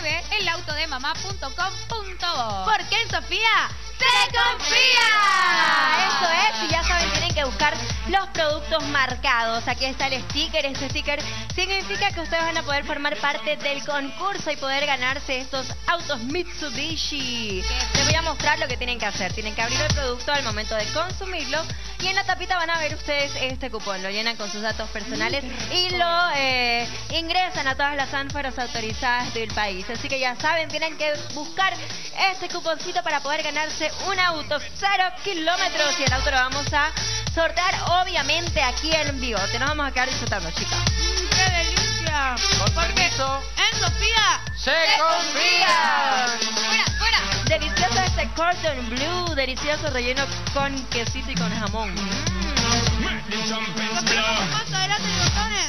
www.elautodemamá.com.bo. Porque en Sofía se confía. Eso es, y ya saben, tienen que buscar los productos marcados. Aquí está el sticker. Este sticker significa que ustedes van a poder formar parte del concurso y poder ganarse estos autos Mitsubishi. Les voy a mostrar lo que tienen que hacer. Tienen que abrir el producto al momento de consumirlo y en la tapita van a ver ustedes este cupón. Lo llenan con sus datos personales y lo ingresan a todas las ánforas autorizadas del país. Así que ya saben, tienen que buscar este cuponcito para poder ganarse un auto 0 kilómetros y el auto lo vamos a sortear obviamente aquí en vivo. Te nos vamos a quedar disfrutando, chicas. ¡Qué delicia! Con permiso. En Sofía ¡Se confía! ¡Fuera, fuera! Delicioso este cordon bleu, delicioso relleno con quesito y con jamón. Más adelante, botones.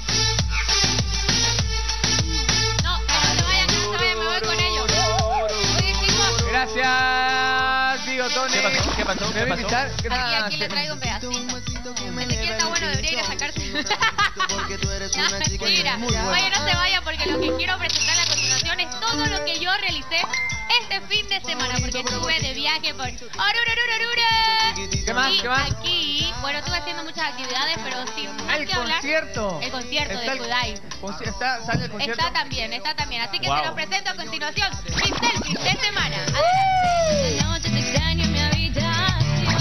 No, que no se vayan, me voy con ellos. Hoy decimos... Gracias, tío Tony. ¿Qué pasó? ¿Me voy a invitar? ¿Qué Aquí le traigo un pedacito. Desde aquí está bueno, debería ir a sacarse. No, mentira. Oye, no se vaya porque lo que quiero presentar a continuación es todo lo que yo realicé este fin de semana, porque estuve de viaje por Oruro. ¿Qué más? Y ¿Qué más? aquí, bueno, estuve haciendo muchas actividades, pero sin más El que hablar. concierto. El concierto Está de el- Kudai. ¿Sale el concierto? Está también. Así que Wow. se los presento a continuación. Mi selfie de semana. Adelante. La noche te extraño en mi habitación.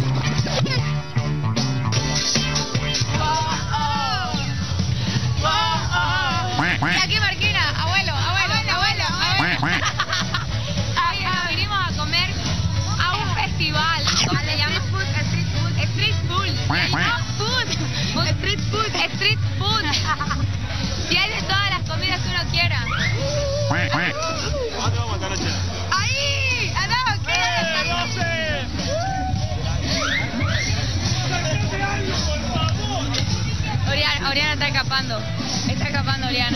Y aquí Marquina, abuelo. Oye, nos vinimos a comer a un festival. ¿Cómo se llama? Street food. Y hay de todas las comidas que uno quiera. Ahí, andamos, Oriana está escapando. Oriana.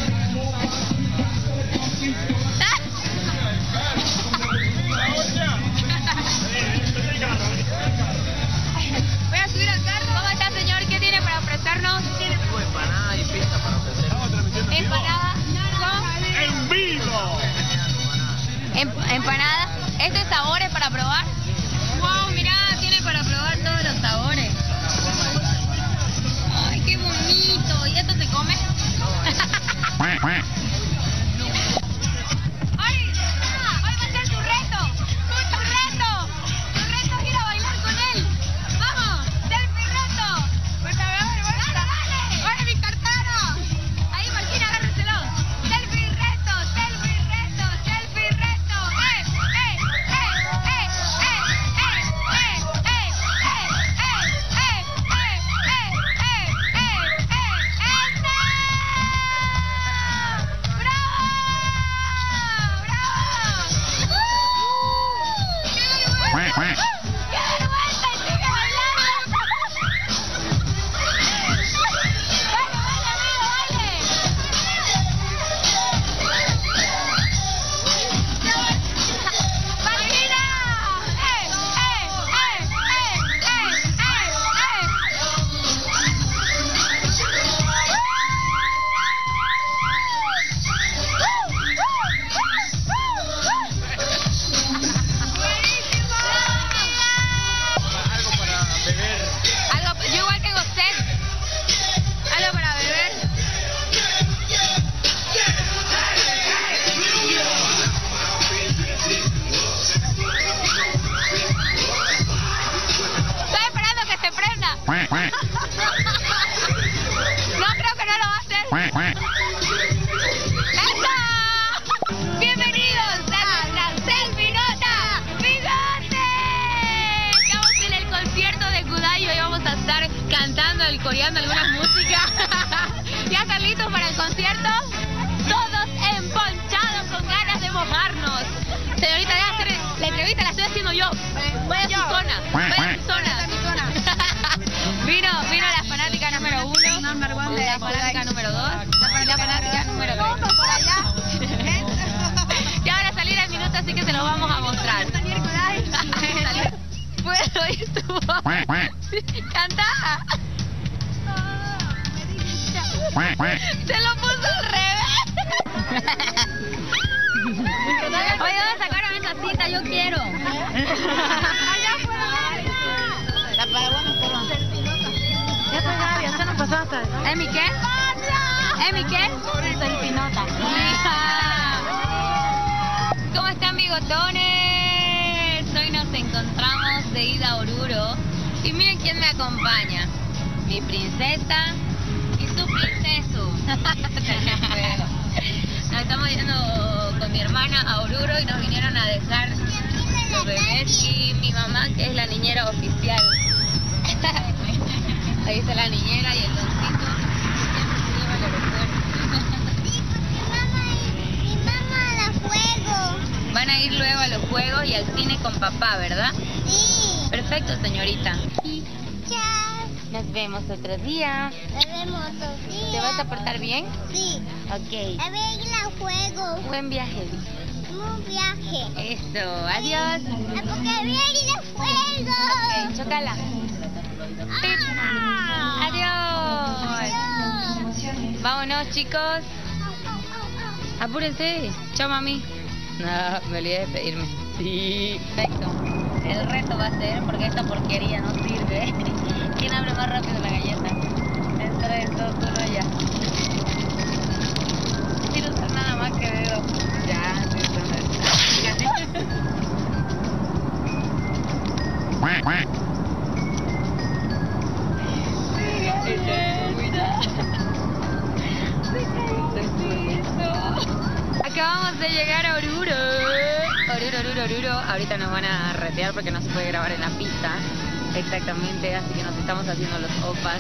Voy a subir al carro. ¿Cómo está, señor? ¿Qué tiene para ofrecernos? Empanada y pizza para ofrecer. Empanada. ¡En vivo! Empanada. ¿Este es sabores para probar? Wow, mirá, tiene para probar todos los sabores. Ay, qué bonito. ¿Y esto se come? ¡Ay! ¡Hoy va a ser tu reto! ¡Tu reto! ¡Tu reto es ir a bailar con él! ¡Vamos! ¡Selfie reto! ¡Dale! ¡Dale mi cartera! Ahí, Marquina, agárrenselo. ¡Selfie reto! No, creo que no lo va a hacer. ¡Eso! ¡Bienvenidos a nuestra Selfie Nota Bigote! Estamos en el concierto de Kudai y vamos a estar cantando y coreando algunas músicas. ¿Ya están listos para el concierto? Todos emponchados con ganas de mojarnos. Señorita, ya hacer la entrevista la estoy haciendo yo. Voy a su zona. Vino la fanática número 1, la fanática número 2, la fanática número 3. Ya van a salir al minuto, así que se los vamos a mostrar. Canta. Se lo puso al revés. Oye, ¿dónde sacaron esa cita? Yo quiero. La paraguana, perdón. Ya está, Gaby, eso no pasó hasta. ¿Emi qué? ¿Emi qué? Selfinota. ¿Cómo están, bigotones? Hoy nos encontramos de ida a Oruro. Y miren quién me acompaña. Mi princesa y su princeso. Nos estamos yendo con mi hermana a Oruro y nos vinieron a dejar los bebés y mi mamá, que es la niñera oficial. Ahí está la niñera y el doncito. Van a ir luego a los juegos y al cine con papá, ¿verdad? Sí. Perfecto, señorita. Chao. Nos vemos otro día. Nos vemos otro día. ¿Te vas a portar bien? Sí. Ok. A ver, ir al juego. Buen viaje. Buen viaje. Eso, adiós. Porque voy a ir al juego. Ok, chócala. Adiós. Vámonos, chicos. Apúrense. Chao, mami. No, me olvidé de despedirme. Sí. Perfecto. El reto va a ser, porque esta porquería no sirve. ¿Quién abre más rápido la galleta? En 3, 2, 1, ya. No quiero usar nada más que dedo. Ya, sí, Acabamos de llegar a Oruro. Oruro. Ahorita nos van a retear porque no se puede grabar en la pista. Exactamente, así que nos estamos haciendo los opas.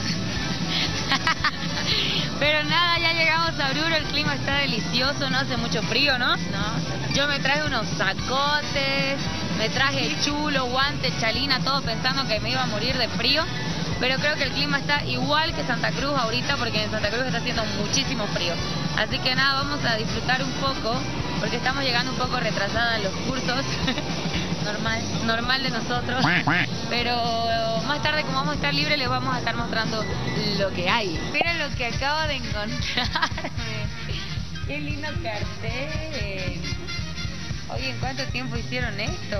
Pero nada, ya llegamos a Oruro, el clima está delicioso, no hace mucho frío, ¿no? No. Yo me traje unos sacotes, me traje chulo, guantes, chalina, todo pensando que me iba a morir de frío. Pero creo que el clima está igual que Santa Cruz ahorita, porque en Santa Cruz está haciendo muchísimo frío. Así que nada, vamos a disfrutar un poco, porque estamos llegando un poco retrasadas a los cursos. Normal de nosotros. Pero más tarde, como vamos a estar libres, les vamos a estar mostrando lo que hay. Miren lo que acabo de encontrarme. Qué lindo cartel. Oye, ¿en cuánto tiempo hicieron esto?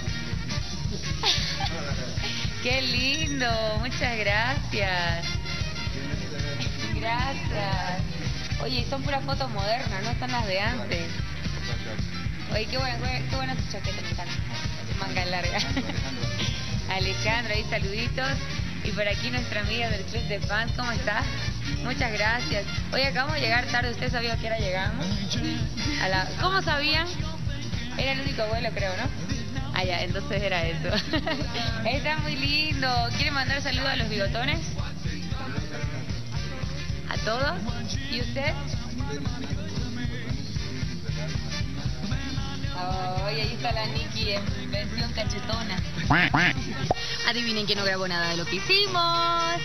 Qué lindo, muchas gracias. Gracias. Oye, son puras fotos modernas, no están las de antes. Oye, qué buena tu chaqueta, me encanta. Manga larga. Alejandro, ahí saluditos. Y por aquí nuestra amiga del club de fans, ¿cómo estás? Muchas gracias. Oye, acabamos de llegar tarde, ¿usted sabía a qué hora llegamos? ¿Cómo sabían? Era el único vuelo, creo, ¿no? Ah, ya, entonces era eso. Está muy lindo. ¿Quieren mandar saludos a los bigotones? ¿A todos? ¿Y usted? Oh, y ahí está la Nikki en versión cachetona. Adivinen que no grabó nada de lo que hicimos.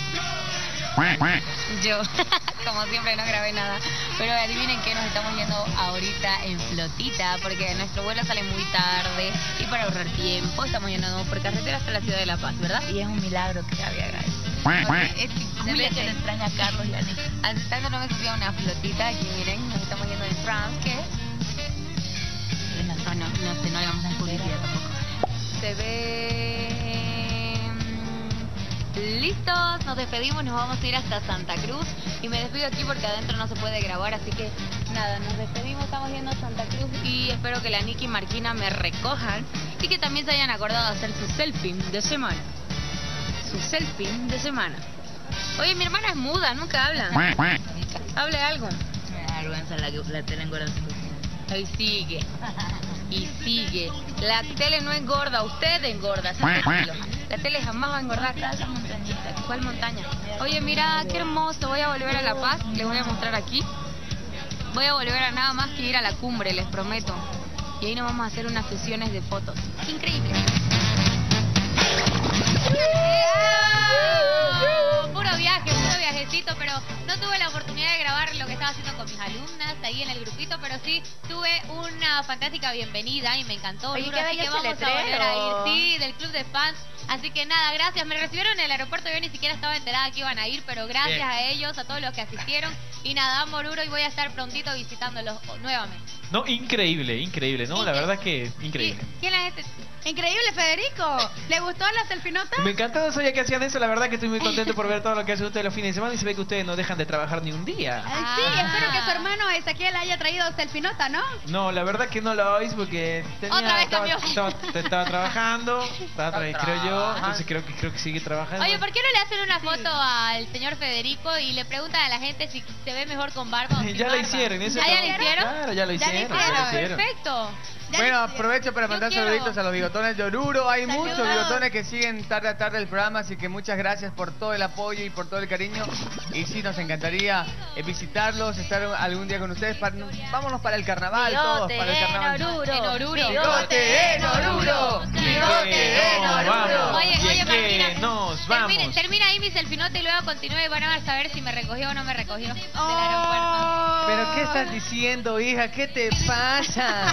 Yo, como siempre, no grabé nada. Pero adivinen que nos estamos yendo ahorita en flotita, porque nuestro vuelo sale muy tarde. Y para ahorrar tiempo, estamos yendo por carretera hasta la ciudad de La Paz, ¿verdad? Y es un milagro que Gaby haga eso. Se ve que le extraña a Carlos y a Nick. Hace tanto no me subía una flotita. Aquí miren, nos estamos yendo en France, ¿qué es? No sé, no le vamos a dar publicidad tampoco. Se ve... Listos, nos despedimos, nos vamos a ir hasta Santa Cruz. Y me despido aquí porque adentro no se puede grabar, así que nada, nos despedimos, estamos yendo a Santa Cruz. Y espero que la Nikki y Marquina me recojan y que también se hayan acordado de hacer su selfie de semana. Su selfie de semana. Oye, mi hermana es muda, nunca habla. Hable algo. Me da vergüenza la tele engorda. Ahí sigue. Y sigue. La tele no engorda, usted engorda. La tele jamás va a engordar. Esa montañita. ¿Cuál montaña? Oye, mira, qué hermoso. Voy a volver a La Paz. Les voy a mostrar aquí. Voy a volver a nada más que ir a la cumbre, les prometo. Y ahí nos vamos a hacer unas sesiones de fotos. Increíble. Puro viaje, tardecito, pero no tuve la oportunidad de grabar lo que estaba haciendo con mis alumnas ahí en el grupito, pero sí tuve una fantástica bienvenida y me encantó. Oye, Duro, qué así bello que ese vamos a volver a ir, letrero. sí, del club de fans. Así que nada, gracias. Me recibieron en el aeropuerto, yo ni siquiera estaba enterada que iban a ir, pero gracias Bien. a ellos, a todos los que asistieron. Y nada, amo Oruro y voy a estar prontito visitándolos nuevamente. No, increíble, increíble, ¿no? La verdad que increíble. ¿Quién es este? Increíble, Federico. ¿Le gustó la selfie-nota? Me encantó, no sabía que hacían eso. La verdad que estoy muy contento por ver todo lo que hacen ustedes los fines de semana y se ve que ustedes no dejan de trabajar ni un día. Sí, espero que su hermano Ezequiel haya traído selfie-nota, ¿no? No, la verdad que no lo hice porque Otra vez cambió. estaba trabajando, creo yo, entonces creo que sigue trabajando. Oye, ¿por qué no le hacen una foto al señor Federico y le preguntan a la gente si se ve mejor con barba o sin Ya barba? la hicieron, eso ¿Ya no- la hicieron? Claro, ya lo hicieron. Perfecto. Bueno, aprovecho para mandar quiero. saluditos a los bigotones de Oruro. Hay Saludos. muchos bigotones que siguen tarde a tarde el programa, así que muchas gracias por todo el apoyo y por todo el cariño. Y sí, nos encantaría visitarlos, estar algún día con ustedes. Vámonos para el carnaval, todos para el carnaval. En Oruro. Bigote en Oruro. Bigote en Oruro. Oye, Martina. Nos vamos. Termina ahí mi selfie-nota y luego continúa y van a saber si me recogió o no me recogió del aeropuerto. ¿Pero qué estás diciendo, hija? ¿Qué te pasa?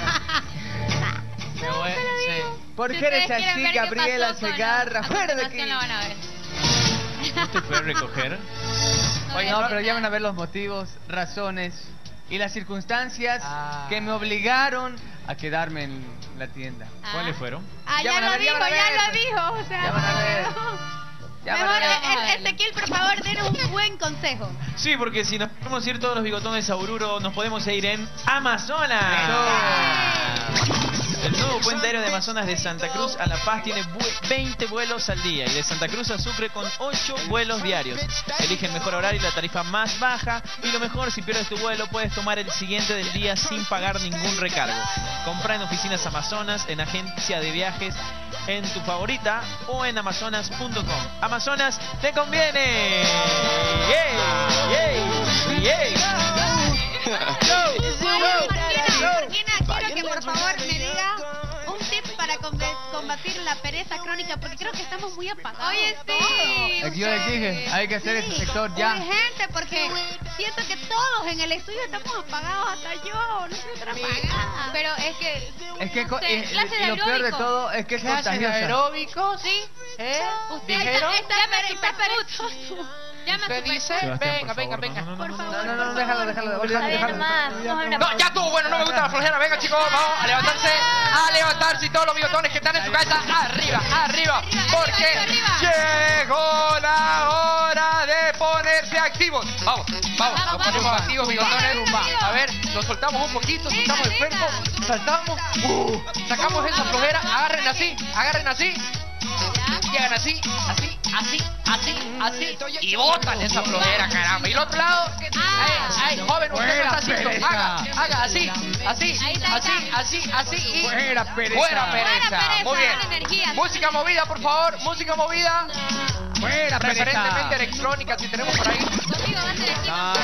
¿Por Si qué eres ustedes quieren así, ver qué Gabriela pasó con la- Segarra? a ¡Fuera de continuación aquí! lo van a ver. ¿No te pueden recoger? No, pero ya van a ver los motivos, razones y las circunstancias que me obligaron a quedarme en la tienda. ¿Cuáles fueron? Ah, Ya ya van a lo ver, ya dijo, van a ya ver. lo dijo. O sea, Ya van a ver. Ya van a mejor, ver. Ezequiel, por favor, denos un buen consejo. Sí, porque si nos podemos ir todos los bigotones a Oruro, nos podemos ir en Amazonas. El nuevo puente aéreo de Amazonas de Santa Cruz a La Paz tiene 20 vuelos al día y de Santa Cruz a Sucre con 8 vuelos diarios. Elige el mejor horario y la tarifa más baja y lo mejor, si pierdes tu vuelo, puedes tomar el siguiente del día sin pagar ningún recargo. Compra en oficinas Amazonas, en agencia de viajes, en tu favorita o en amazonas.com. Amazonas te conviene. ¡Yay! ¡Yay! ¡Yay! Martina, quiero que por favor me diga un tip para combatir la pereza crónica, porque creo que estamos muy apagados. Oye, sí. Aquí yo les dije, hay que hacer ese sector ya. Urgente, porque siento que todos en el estudio estamos apagados, hasta yo, no estoy tan apagada. Pero es que... Es que no sé, clase de y lo peor de aeróbico. todo es que es ¿Clase de contagiosa. aeróbicos? Sí. Usted ¿Dijeron? está perezoso. Llama a ¿Qué Superfood. dice? Sebastián, Venga, por venga, favor, venga. Por favor. No, déjalo. Está bien nomás. Vamos a ver una No, ya estuvo bueno, no me gusta la flojera. Venga, chicos, vamos a levantarse y todos los bigotones que están en su casa, arriba, porque llegó la hora de ponerse activos. Vamos, nos ponemos activos, bigotones. A ver, nos soltamos un poquito, soltamos el cuerpo, saltamos, sacamos esa flojera, agarren así, y hagan así, y botan esa flojera, caramba. Y el otro lado, joven, usted lo está haciendo, haga así, y Fuera pereza. fuera pereza. Muy bien. energía. Música movida, por favor, música movida. Fuera Preferentemente pereza. electrónica, si tenemos por ahí. Conmigo, va a ser aquí. Ah.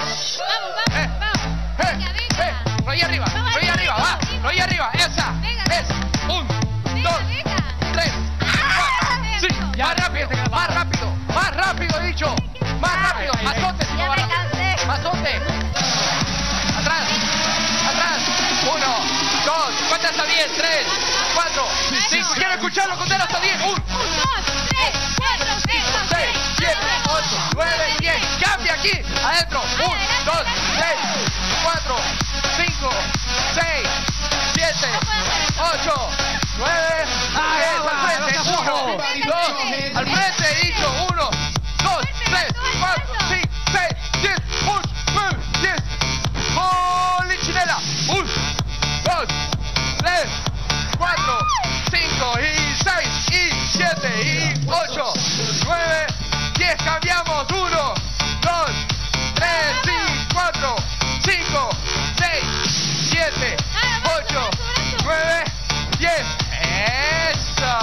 Vamos. Rodilla arriba, va, rodilla arriba, esa, es, 1, 2, 3, 4, sí, más rápido, dicho, más rápido, azote, si no Ya va me rápido, cansé. azote, atrás, 1, 2, cuenta hasta 10, 3, 4, 5, quiero escucharlo, contar hasta 10, 1, 2, 3, 4, 5, 6, 7, 8, 9, 10, cambia aquí, adentro, 1, 2, 3, 4, 5, 6, 7, 8, 9, 10, al frente, 1, 2, al frente, dicho, 1, 2, 3, 4, 5, 6, 10, 8, 9, 10, Polichinela, 1, 2, 3, 4, 5 y 6 y 7 y 8, 9, 10, cambiamos, 1, 2, 3 y 4, 5, 6, 7, 8, 9, 10, ¡eso!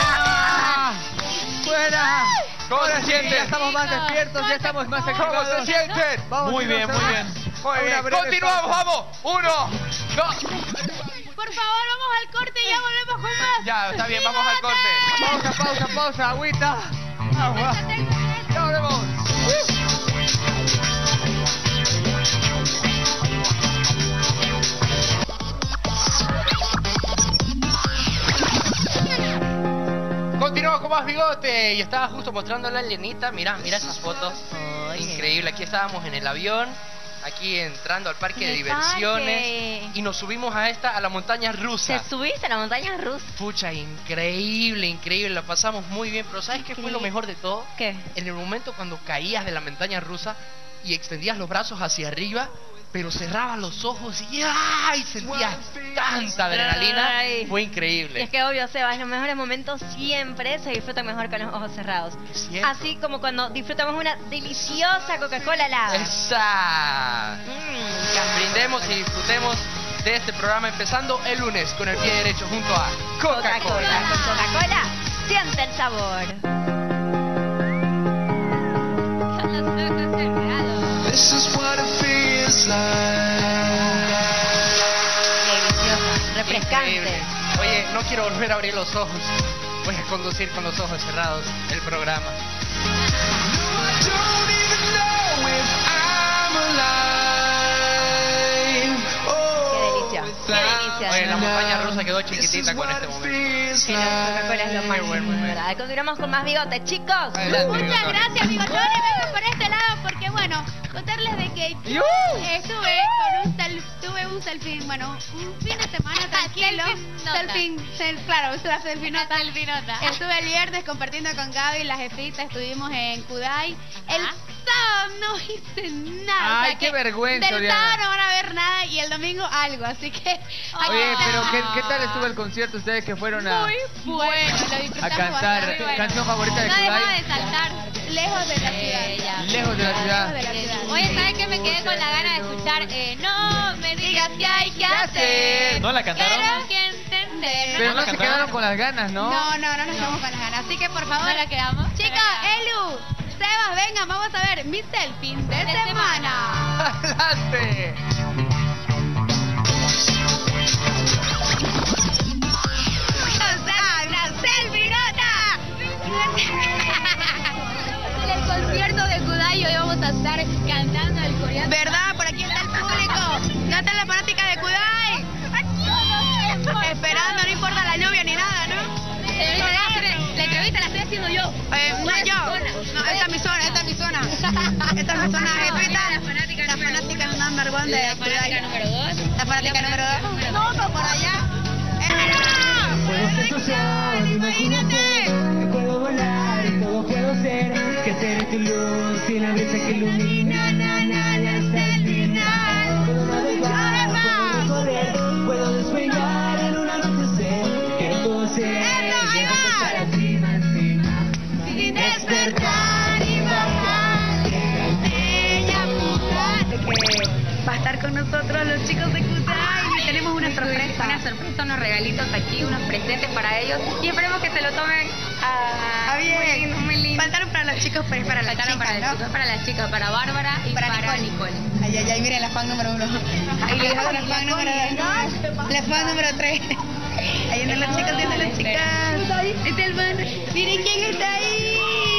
¡Fuera! ¿Cómo se Ya sienten? estamos más despiertos, ya estamos más ¿Cómo activados. se sienten? Vamos, Muy bien, chicos, muy bien. Muy Una bien, breve continuamos, pausa. vamos, 1, 2, Por favor, vamos al corte y ya volvemos con más. ya, está bien, vamos al corte. Pausa, agüita. Agua. Ya volvemos. más bigote. Y estaba justo mostrándole a Lenita. Mirá esas fotos. Increíble. Aquí estábamos en el avión. Aquí entrando al parque de diversiones. Y nos subimos a la montaña rusa. ¿Te subiste a la montaña rusa? Pucha, increíble. La pasamos muy bien. Pero ¿sabes qué fue lo mejor de todo? ¿Qué? En el momento cuando caías de la montaña rusa y extendías los brazos hacia arriba, pero cerrabas los ojos y ¡ay! Sentías tanta adrenalina. Fue increíble. Y es que obvio, Sebas, los mejores momentos siempre se disfrutan mejor con los ojos cerrados. Así como cuando disfrutamos una deliciosa Coca-Cola helada. ¡Esa! Brindemos y disfrutemos de este programa empezando el lunes con el pie derecho junto a Coca-Cola. Con Coca-Cola, siente el sabor. This is what it feels like. Delicioso, refrescante. Increíble. Oye, no quiero volver a abrir los ojos. Voy a conducir con los ojos cerrados el programa. I don't even know if I'm alive. Oh, Qué delicia. Oye, la montaña rusa quedó chiquitita con este momento. Sí, la Coca-Cola es lo máximo, ¿verdad? Continuamos con más bigotes, chicos. Adelante, Muchas gracias, bigotones. Vengo por este lado porque, bueno, contarles de que tuve un selfie, bueno, un fin de semana tranquilo. Claro, es la selfie-nota. Estuve el viernes compartiendo con Gaby y la jefita, estuvimos en Kudai. El sábado no hice nada. Ay, qué vergüenza, Del Oriana. sábado no van a ver nada y el domingo algo, así que... Oye, pero ¿qué tal estuvo el concierto? Ustedes que fueron a Bueno, lo disfrutamos cantar. bastante. Bueno. ¿Canción favorita de No dejaba Kudai? de saltar. Lejos de la ciudad. Lejos de la ciudad. Oye, ¿sabes qué? Me quedé con la gana de escuchar no me digas qué hay que hacer. ¿No la cantaron? Quiero que entender. Pero no se quedaron con las ganas, ¿no? No nos quedamos con las ganas. Así que, por favor, No la quedamos. chicos, Elu, Sebas, vengan, vamos a ver mi selfie de semana. ¡Adelante! En el concierto de Kudai hoy vamos a estar cantando el coreano. ¿Verdad? Por aquí está el público. ¿Ya está la fanática de Kudai? Esperando, no importa la lluvia ni nada, ¿no? La entrevista la estoy haciendo yo. No yo. No, esta es mi zona, esta es mi zona. Esta es mi zona, jefita. La fanática number one de Kudai. La fanática número 2. La fanática número 2. No, por allá. ¡Imagínate! Puedo volar y todo puedo ser. Que seré tu luz y la brisa que ilumina hasta el final. Puedo navegar, puedo recorrer, puedo despegar en un anochecer. Quiero todo ser, quiero estar arriba, encima, sin despertar y bajar. Ella va a estar con nosotros los chicos de Kudai. Tenemos una sorpresa. Una sorpresa, unos regalitos aquí, unos presentes para ellos. Y esperemos que se lo tomen bien. muy lindo. Faltaron para los chicos, pero es para las chicas, para ¿no? los chicos, para las chicas, para Bárbara y para Nicole. Ay, miren la fan número 1. Ahí les hago la fan número 2. La fan número 3. Ahí vienen los chicos, vienen las chicas. Este es el man. Miren quién está ahí.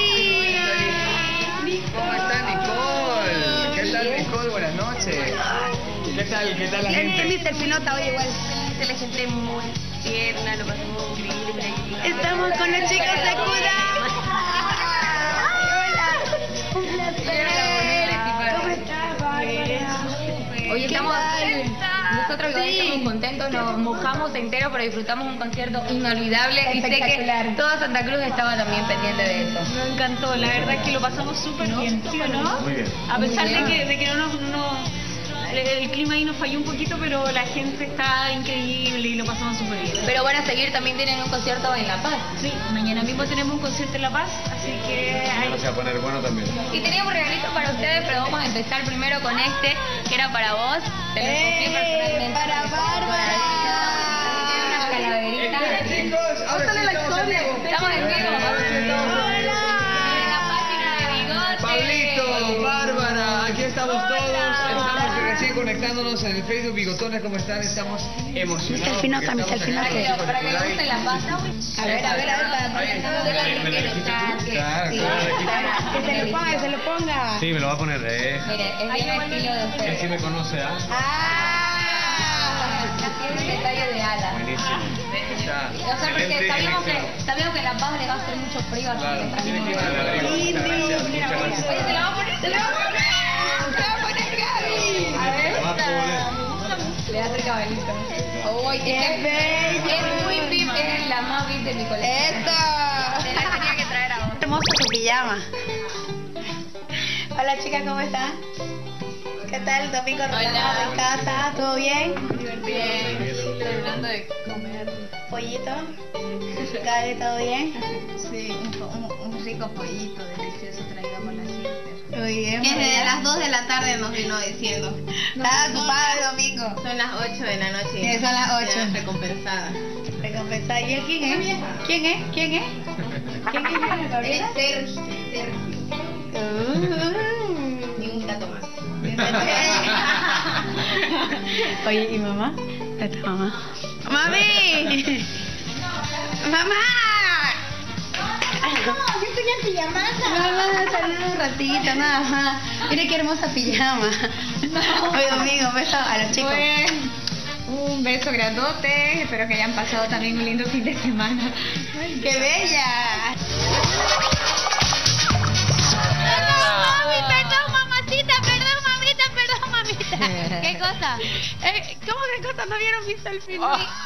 ¿Cómo está Nicole? ¿Qué tal, Nicole? Buenas noches. ¿Qué tal la gente? Es mi selfie-nota hoy igual. Se les senté muy tierna, lo pasamos increíble. Estamos con los chicos de Kudai. Hola. Un placer. ¿Cómo estás, Bárbara? Hoy estamos, nosotros Sí. estamos contentos, nos mojamos entero, pero disfrutamos un concierto inolvidable y sé que Espectacular. toda Santa Cruz estaba también pendiente de eso. Me encantó, la verdad es que lo pasamos súper bien, ¿sí o no? Muy bien. A pesar de que el clima ahí nos falló un poquito, pero la gente está increíble y lo pasamos súper bien. Pero van a seguir, también tienen un concierto en La Paz. Sí, mañana mismo tenemos un concierto en La Paz, así que... Se va a poner bueno también. Y teníamos regalitos para ustedes, pero vamos a empezar primero con este, que era para vos. Te lo cogí personalmente. Para Bárbara. Una calaverita. Chicos, Cuéntale la historia. Estamos en vivo. Hola. En la página de Bigote. Pablito, Bárbara, aquí estamos todos. Estamos recién conectándonos en el Facebook. Bigotones, ¿cómo están? Estamos emocionados. Mi selfie-nota, mi selfie-nota. Para que le guste La Paz. A ver, que se lo ponga. Sí, me lo va a poner. Mire, es bien estilo de ustedes. Él sí me conoce, ¿ah? Tiene detalle de ala. Buenísimo. está. O sea, porque sabíamos que La Paz le va a hacer mucho frío, así Claro, que tiene que ir a la trajimos. Muchas gracias, muchas gracias. Oye, te la va a poner, te la va a poner. Te la va a poner Gaby. A ver, le va a hacer cabelito. Uy, es muy VIP, es la más VIP de mi colegio. ¡Eso! Te la tenía que traer a vos. Hermoso tu pijama. Hola chicas, ¿cómo están? ¿Qué tal el domingo relajado en casa? ¿Todo bien? Bien. Terminando de comer. ¿Pollito? ¿Gaby, todo bien? Sí, un rico pollito delicioso traído por la sister. Muy bien. Que muy desde bien. las 2 de la tarde nos vino diciendo. Estaba ocupada el domingo. Son las 8 de la noche. Sí, son las 8. Ya recompensada. Recompensada. ¿Y él quién es? ¿Quién es? ¿Quién es? ¿Quién es? ¿Gabriela? Sergio. Ni un dato más. Oye, ¿y mamá? ¿Dónde está mamá? ¡Mami! ¡Mamá! No, yo estoy en pijamada. Mamá, saluda un ratito, nada más. Mire qué hermosa pijama. Hoy domingo, un beso a los chicos. Un beso grandote, espero que hayan pasado también un lindo fin de semana. ¡Qué bella! Perdón, mamacita, perdón, mamita, perdón, mamita. ¿Qué cosa? ¿Cómo que cosa? ¿No vieron mi selfie?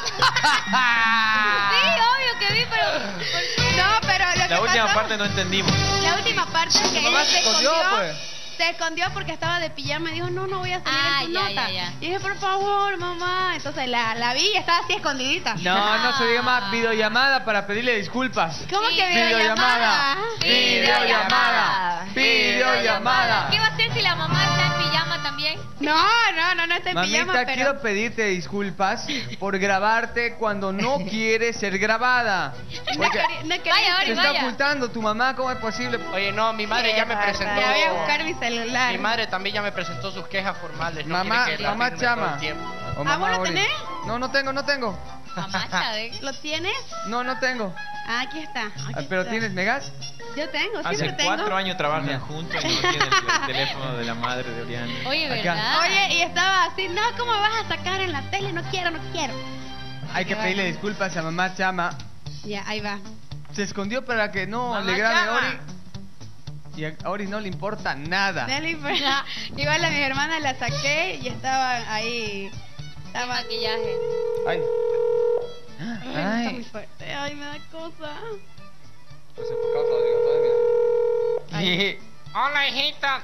Sí, obvio que vi, pero... No, pero lo que La última pasó- parte no entendimos. La última parte es que mamá él se escondió, pues. Se escondió porque estaba de pijama y dijo, no voy a salir Ah, en tu ya, nota. ya, ya. Y dije, por favor, mamá. Entonces la vi y estaba así escondidita. No se llama videollamada para pedirle disculpas. ¿Cómo Sí. que videollamada? Videollamada. Videollamada. ¿Qué va a hacer si la mamá está en pijama también? No está en Mamita, pijama, pero... quiero pedirte disculpas por grabarte cuando no quieres ser grabada. Porque No quería Vaya, te Ori, está vaya. ocultando tu mamá, ¿cómo es posible? Oye, no, mi madre ya me presentó. Ya voy a buscar mi celular. Mi madre también ya me presentó sus quejas formales. No Mamá, quiere que la mamá firme todo chama. el tiempo. O ¿Ah, vos lo Ori. tenés? No, no tengo. Mamá, ¿sabes? ¿Lo tienes? No tengo. Ah, aquí está. Aquí ¿Pero está. tienes megas? Yo tengo, Hace siempre tengo. 4 años trabajan Ya. juntos y no tienen el teléfono de la madre de Oriana. Oye, Acá. ¿verdad? Oye, y estaba así, no, ¿cómo me vas a sacar en la tele? No quiero. Hay que pedirle disculpas a mamá chama. Ya, ahí va. Se escondió para que no Mamá le grabe a chama. Ori. Y a Ori no le importa nada. Dale, pues. Igual a mi hermana la saqué y estaba ahí. Qué maquillaje. Ay. Ay, está muy fuerte. Ay, me da cosa. Pues enfocamos los obligatorios, Hola, hijita.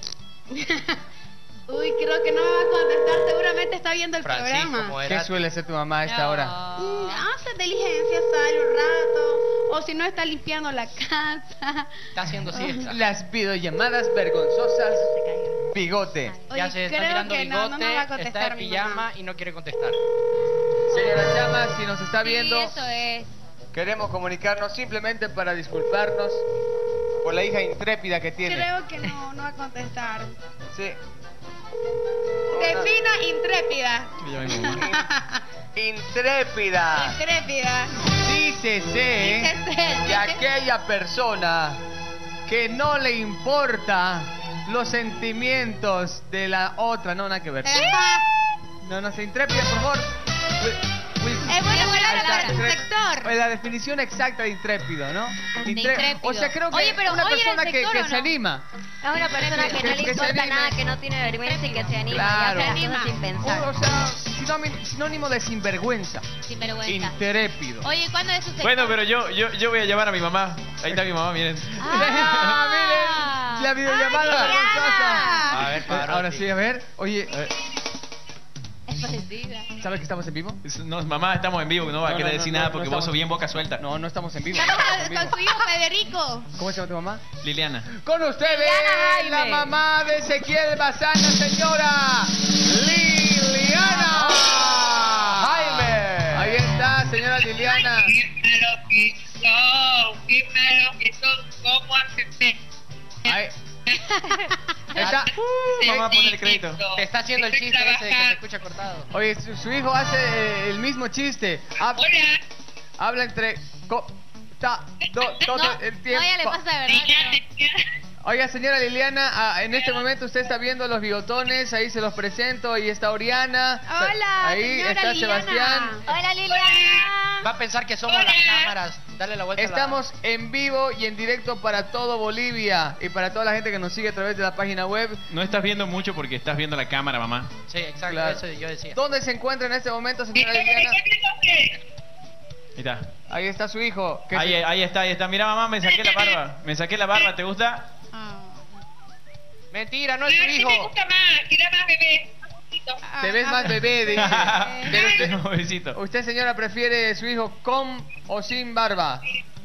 Uy, creo que no me va a contestar. Seguramente está viendo el Francisco, programa. ¿cómo ¿Qué era? suele hacer tu mamá a esta hora? Hace diligencia, sale un rato. O si no, está limpiando la casa. Está haciendo siesta. Las videollamadas vergonzosas. Bigote. Oye, Ya se está creo mirando que bigote, no me va a contestar está en mi pijama mamá. y no quiere contestar. Señora Chama, si nos está viendo, Sí, eso es. queremos comunicarnos simplemente para disculparnos por la hija intrépida que tiene. Creo que no va a contestar. Sí. Defina intrépida. Intrépida. Intrépida. Dícese que aquella persona que no le importa los sentimientos de la otra, no, nada que ver. No, se intrépida, por favor. Es buena palabra, Ahí está, sector. La definición exacta de intrépido, ¿no? intrépido. O sea, creo que Oye, pero una hoy era persona el que, sector, que ¿o se no? anima. Es una persona que no le que se importa anime. nada, que no tiene vergüenza y que se anima Claro. y hace las cosas sin pensar. O sea, sinónimo de sinvergüenza. Sin vergüenza. Intrépido. Oye, ¿cuándo es su sector? Bueno, pero yo voy a llamar a mi mamá. Ahí está mi mamá, miren. Ah, miren, la videollamada vergonzosa. A ver, Pavarotti. Ahora sí, a ver. Oye, Es parecida. ¿sabes que estamos en vivo? No, mamá, estamos en vivo, no va a querer decir nada porque vos estamos- sos bien boca suelta. No, no estamos en vivo. Estamos estamos en con vivo. su hijo Federico. ¿Cómo se llama tu mamá? Liliana. Con ustedes, Liliana la Jaime. mamá de Ezequiel Bazana, señora Liliana Jaime. Ahí está, señora Liliana. Ahí. Está. Mamá, pon el crédito. Te está haciendo el chiste ese de que se escucha cortado. Oye, su hijo hace el mismo chiste. Habla entre todo el tiempo. No, ya le pasa de verdad. Oiga, señora Liliana, en este momento usted está viendo los bigotones, ahí se los presento, ahí está Oriana. Hola, ahí señora está Liliana. Sebastián. Hola, Liliana. Va a pensar que somos las cámaras. Dale la vuelta. Estamos en vivo y en directo para todo Bolivia y para toda la gente que nos sigue a través de la página web. No estás viendo mucho porque estás viendo la cámara, mamá. Sí, exacto, Claro. eso yo decía. ¿Dónde se encuentra en este momento, señora Liliana? Ahí está. Ahí está su hijo. que Ahí, se- ahí está, ahí está. Mira, mamá, me saqué la barba. Me saqué la barba, ¿te gusta? Mentira, no es tu hijo. Te ves más bebé, dice. Pero Un besito. usted, señora, prefiere su hijo con o sin barba.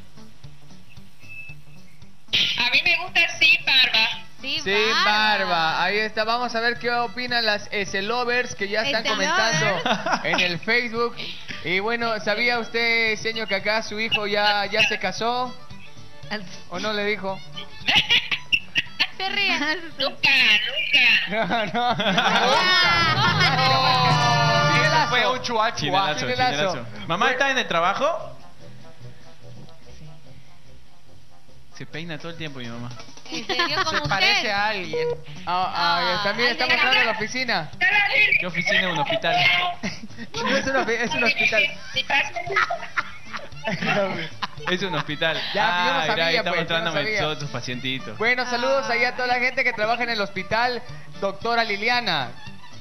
A mí me gusta sin barba. Sin barba. Ahí está. Vamos a ver qué opinan las S-Lovers que ya están comentando en el Facebook. Y bueno, ¿sabía usted, señor, que acá su hijo ya se casó? ¿O no le dijo? Te ríes. Nunca. No. Eso fue un chuachuá. Chinelazo, chinelazo. ¿Mamá está en el trabajo? Se peina todo el tiempo mi mamá. ¿En serio? ¿Como Se usted? parece a alguien. También está mostrando la oficina. ¿Qué oficina es un hospital? No es es un hospital. Es un hospital. Ya, yo no mira, ahí sabía, está pues, yo no mostrándome sabía. todos tus pacientitos. Bueno, saludos ahí a toda la gente que trabaja en el hospital, doctora Liliana.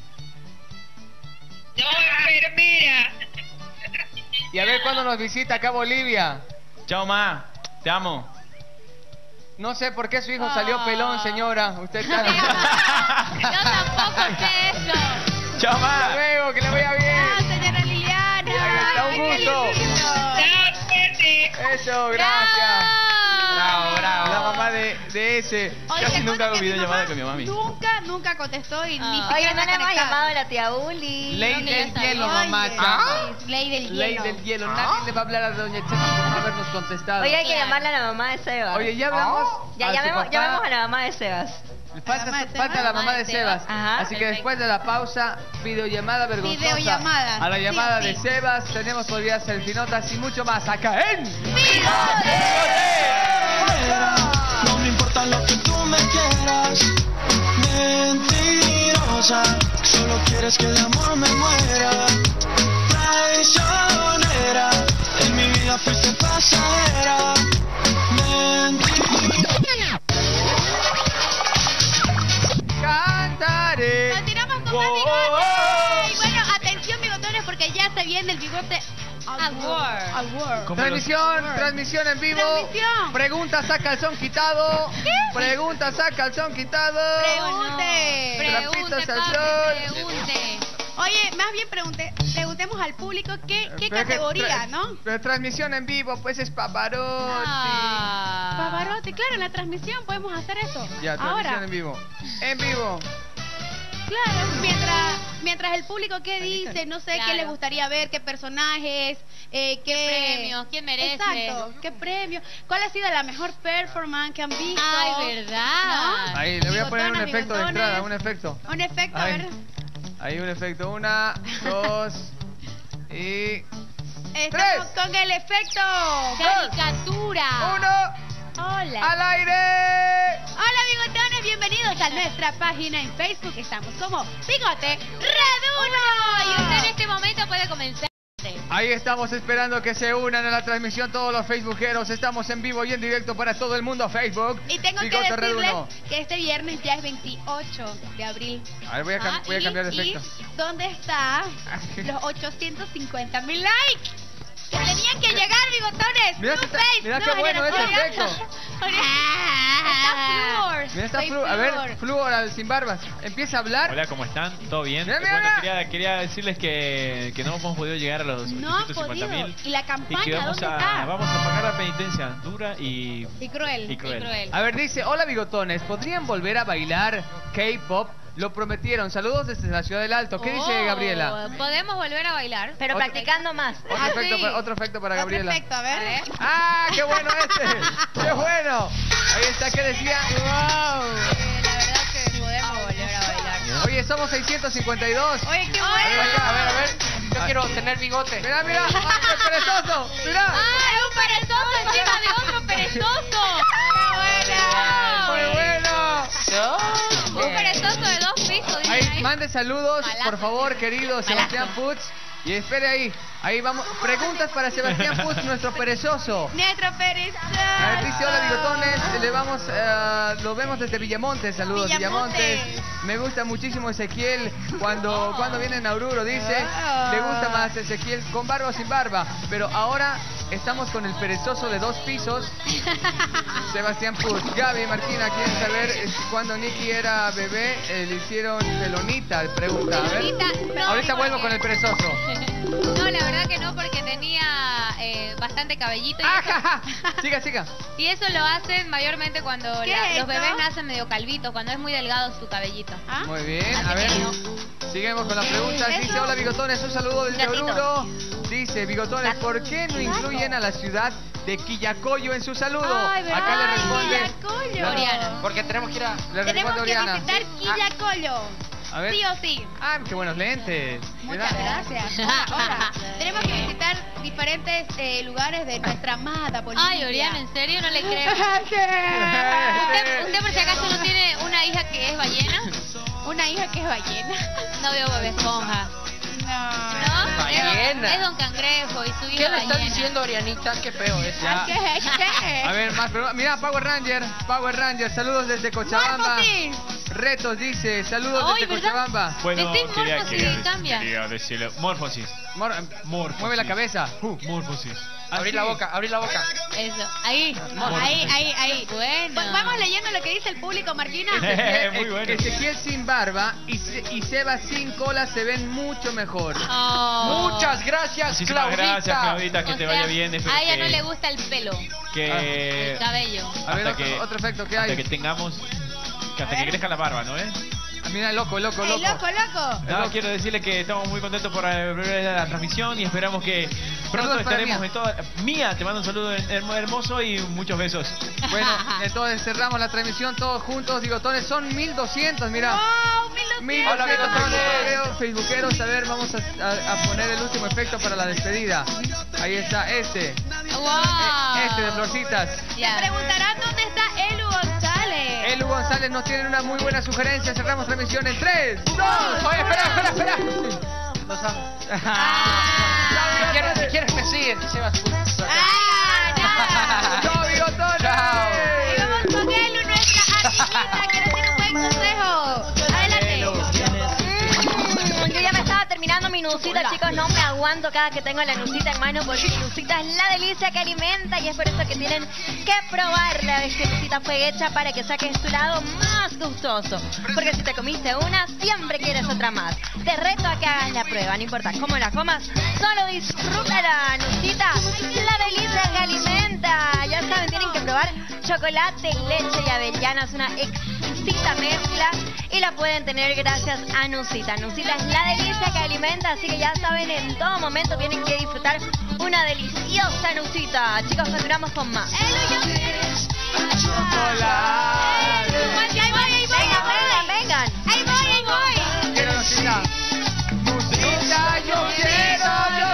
No, enfermera. Y a ver cuándo nos visita acá a Bolivia. Chao, ma. Te amo. No sé por qué su hijo salió pelón, señora. Usted está... Yo tampoco sé eso. Chao, Hasta ma. luego, que le vaya bien. Señora Liliana. Ahí está, un Ay, qué gusto. lindo. Eso, gracias. Bravo, bravo. La mamá de ese. Oye, Casi te nunca cuento hago que mi videollamada mamá con mi mami. Nunca contestó y ni siquiera Oye, no está le hemos conectada. llamado a la tía Uli. Ley del hielo, Oye, mamá. Ley del hielo. Ley del hielo. Nadie le va a hablar a doña Chema por no habernos contestado. Oye, hay que llamarle a la mamá de Sebas. Oye, ya hablamos. Ya a su llamemos papá. a la mamá de Sebas. Falta la mamá de Sebas. Ajá, Así que después de la pausa, videollamada vergonzosa. Videollamada. A la llamada Sí, de sí. Sebas tenemos todavía selfinotas y mucho más acá en No me importa lo que tú me quieras, mentirosa. Solo quieres que de amor me muera. Traicionera, en mi vida fuiste pasajera. Mentirosa. Cantaré. Continuamos con más bigotes. Y bueno, atención bigotones porque ya se viene el bigote Award. Transmisión en vivo. Transmisión. Preguntas a calzón quitado. Preguntas a calzón quitado. Pregunte. Trapitos al sol. Pregunte. Oye, más bien preguntemos al público qué Pero que categoría, tra- ¿no? Pero transmisión en vivo, pues es Pavarotti. Pavarotti, claro, en la transmisión podemos hacer eso. Ya, transmisión Ahora, en vivo. En vivo. claro, mientras el público qué dice, no sé qué Claro. le gustaría ver, qué personajes, qué premios, quién merece. Exacto, qué premio, cuál ha sido la mejor performance que han visto. Ay, ¿verdad? ¿No? Ahí, le voy a poner un Bigotonas, efecto de bigotones. entrada, un efecto. Un efecto, a Ahí. ver. Ahí un efecto. 1, 2 y... Estamos con el efecto. Caricatura. 1. Hola. ¡Al aire! Hola bigotones, bienvenidos a nuestra página en Facebook. Estamos como Bigote Red 1. Y usted en este momento puede comenzar. Ahí estamos esperando que se unan a la transmisión todos los facebookeros. Estamos en vivo y en directo para todo el mundo Facebook. Y tengo que Bigote Red decirles 1. que este viernes ya es 28 de abril. A ver, voy a cambiar de ¿Y efecto. dónde está los 850,000 likes? Que tenían que llegar, bigotones. Mira, Blue qué face. mira No, qué bueno mira, este mira. efecto. Está Flúor. Mira, está Soy Flu. A ver, Flúor. Flúor al sin barbas. Empieza a hablar. Hola, ¿cómo están? ¿Todo bien? Mira, mira, Bueno, mira. quería decirles que no hemos podido llegar a los No han 850.000 podido. ¿Y la y campaña que vamos dónde a está? pagar la penitencia dura y cruel. y cruel. A ver, dice, hola bigotones, ¿podrían volver a bailar K-pop? Lo prometieron. Saludos desde la Ciudad del Alto. ¿Qué dice Gabriela? Podemos volver a bailar. Pero Otro- practicando más. Otro efecto para Gabriela. Perfecto, a ver. ¡Ah, qué bueno este! ¡Qué bueno! Ahí está, ¿qué decía? ¡Wow! La verdad que podemos volver a bailar. Oye, somos 652. Oye, qué A ver, bueno. acá, a ver. Yo quiero tener bigote. Mira, mira. ¡Ay, qué perezoso! Mira. ¡Ah, es un perezoso encima de otro perezoso! Muy bueno. Mande saludos, por favor, querido Sebastián Putz. Y espere ahí. Ahí vamos. Preguntas para Sebastián Putz, nuestro perezoso. Nuestro perezoso. A ver, dice, hola bigotones, le vamos, lo vemos desde Villamontes, saludos Villamontes. Me gusta muchísimo Ezequiel cuando viene en Aururo, dice, le gusta más Ezequiel con barba o sin barba, pero ahora estamos con el perezoso de 2 pisos, Sebastián Putz. Gaby, Martina, quieren saber cuando Nicky era bebé, le hicieron pelonita, pregunta, a ver. No, Ahorita vuelvo con el perezoso. No, la verdad que no, porque tenía bastante cabellito. Siga. Y eso lo hacen mayormente cuando ¿Qué es los bebés esto? nacen medio calvitos, cuando es muy delgado su cabellito. Muy bien, a ver. Seguimos con las preguntas. Dice, Eso. hola bigotones, un saludo desde Oruro. Dice, bigotones, ¿por qué no incluyen a la ciudad de Quillacollo en su saludo? Ay, ¿verdad? Acá le responde Quillacollo. Oriana. Porque tenemos que ir a... Le Tenemos responde que Oriana. visitar Quillacollo. A ver. Sí o sí. Ah, qué buenos lentes. Muchas gracias. Hola. Tenemos que visitar diferentes lugares de nuestra amada Bolivia. Ay, Oriana, ¿en serio? No le creo. ¿Usted por si acaso no tiene una hija que es ballena? ¿Una hija que es ballena? No veo Bob Esponja. ¿No? Ballena. Es Don Cangrejo y su hija ¿Qué le estás ballena. diciendo, Orianita? Qué feo es. Ya. ¿Qué? A ver, más preguntas. Mira, Power Ranger, saludos desde Cochabamba. Retos dice, saludos Ay, desde ¿verdad? Cochabamba. Bueno, Decís Morphosis y cambia. quería decirle... Morfosis. Morfosis. Mueve la cabeza. Morfosis. Abrí la boca, abrí la boca. Eso, ahí. Ahí. Bueno. Vamos leyendo lo que dice el público, Martina. Muy bueno. Ezequiel sin barba y Seba sin cola se ven mucho mejor. Oh. Muchas gracias, Muchísimas Claudita. gracias, Claudita, que O te sea, vaya bien. Espero a ella que- no le gusta el pelo, que el cabello. A ver, hasta que- otro efecto que hasta hay. que tengamos hasta que crezca la barba, ¿no? Mira, loco. ¡Ey, loco! No, quiero decirle que estamos muy contentos por la transmisión y esperamos que pronto Saludos para estaremos Mía. en toda... Mía, te mando un saludo hermoso y muchos besos. Bueno, entonces cerramos la transmisión todos juntos, bigotones. Son 1200, mira. ¡Wow! 1200. Hola, bigotones. Facebookeros. A ver, vamos a poner el último efecto para la despedida. Ahí está, este de florcitas. Ya. Preguntarán dónde está Elu González. Elu González nos tiene una muy buena sugerencia. Cerramos transmisión en 3, 2. Oye, espera. Los amo. Si quieres me siguen, Sebas. ¡Chao, bigotones! Chao. Y vamos con Elu, nuestra amiguita, que nos tiene un buen consejo. Adelante. Yo ya me estaba terminando mi nucita, chicos, no me aguanto cada que tengo la nucita en mano porque mi nucita es la delicia que alimenta y es por eso que tienen que probarla. Ves que nucita fue hecha para que saques tu lado más gustoso, porque si te comiste una, siempre quieres otra más. Te reto a que hagas la prueba, no importa cómo la comas, solo disfrútala. Nucita, la delicia que alimenta. Ya saben, tienen que probar chocolate, leche y avellanas, una exquisita mezcla, y la pueden tener gracias a Nucita. Nucita es la delicia que alimenta, así que ya saben, en todo momento tienen que disfrutar una deliciosa Nucita. Chicos, continuamos con más. Hola. Vengan. Ahí voy. Quiero Nucita. Nucita, yo quiero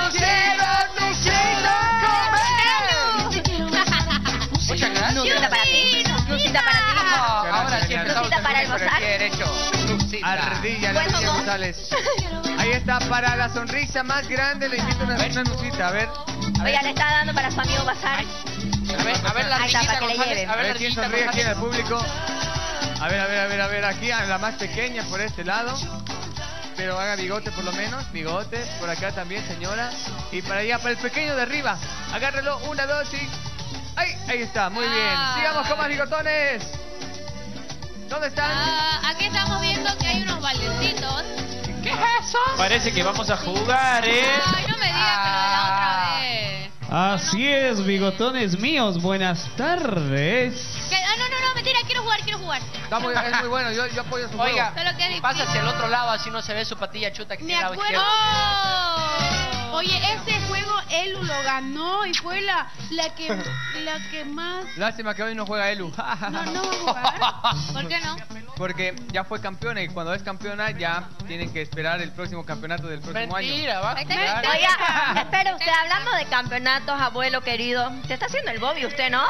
comer. Muchas gracias. Nucita para ti. Nucita para ti. Ahora sí empezamos Nucita para a por el almorzar. pie derecho. Nucita. Ardilla, Bueno, Lucía no. González. Ahí está, para la sonrisa más grande le invito una Nucita, a ver. Oiga, le está dando para su amigo pasar. A ver la Ahí está, ardillita para que le González. lleven. A ver quién ardillita sonríe aquí en el González. público. A ver, aquí a la más pequeña por este lado. Pero haga bigote por lo menos, bigote, por acá también, señora. Y para allá, para el pequeño de arriba. Agárrelo, 1, 2 y... Ahí está, muy bien. Sigamos con más bigotones. ¿Dónde están? Aquí estamos viendo que hay unos baldecitos. ¿Qué es eso? Parece que vamos a jugar, Ay, no me digas que lo de la otra vez. Así es, bigotones míos, buenas tardes. No, mentira, quiero jugar. Está muy, es muy bueno, yo apoyo su Oiga, juego. Solo que es difícil. pasa hacia el otro lado, así no se ve su patilla chuta que Me tiene al lado acuerdo. izquierdo. Oye, ese juego Elu lo ganó y fue la que más... Lástima que hoy no juega Elu. No va a jugar. ¿Por qué no? Porque ya fue campeona y cuando es campeona ya tienen que esperar el próximo campeonato del próximo Mentira, año. va a jugar. Oiga, espera usted, hablando de campeonatos, abuelo querido, ¿te está haciendo el Bobby usted, no?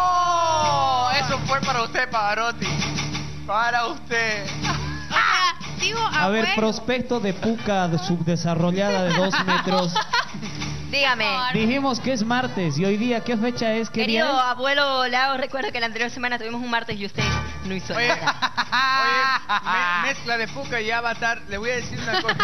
¡Oh! Eso fue para usted, Pavarotti. Para usted. dijo A ver, abuelo. prospecto de puca subdesarrollada de 2 metros. Dígame. Dijimos que es martes y hoy día, ¿qué fecha es? ¿Qué día Querido es? abuelo Lao, recuerdo que la anterior semana tuvimos un martes y usted no hizo Oye, nada. mezcla de puca y avatar. Le voy a decir una cosa.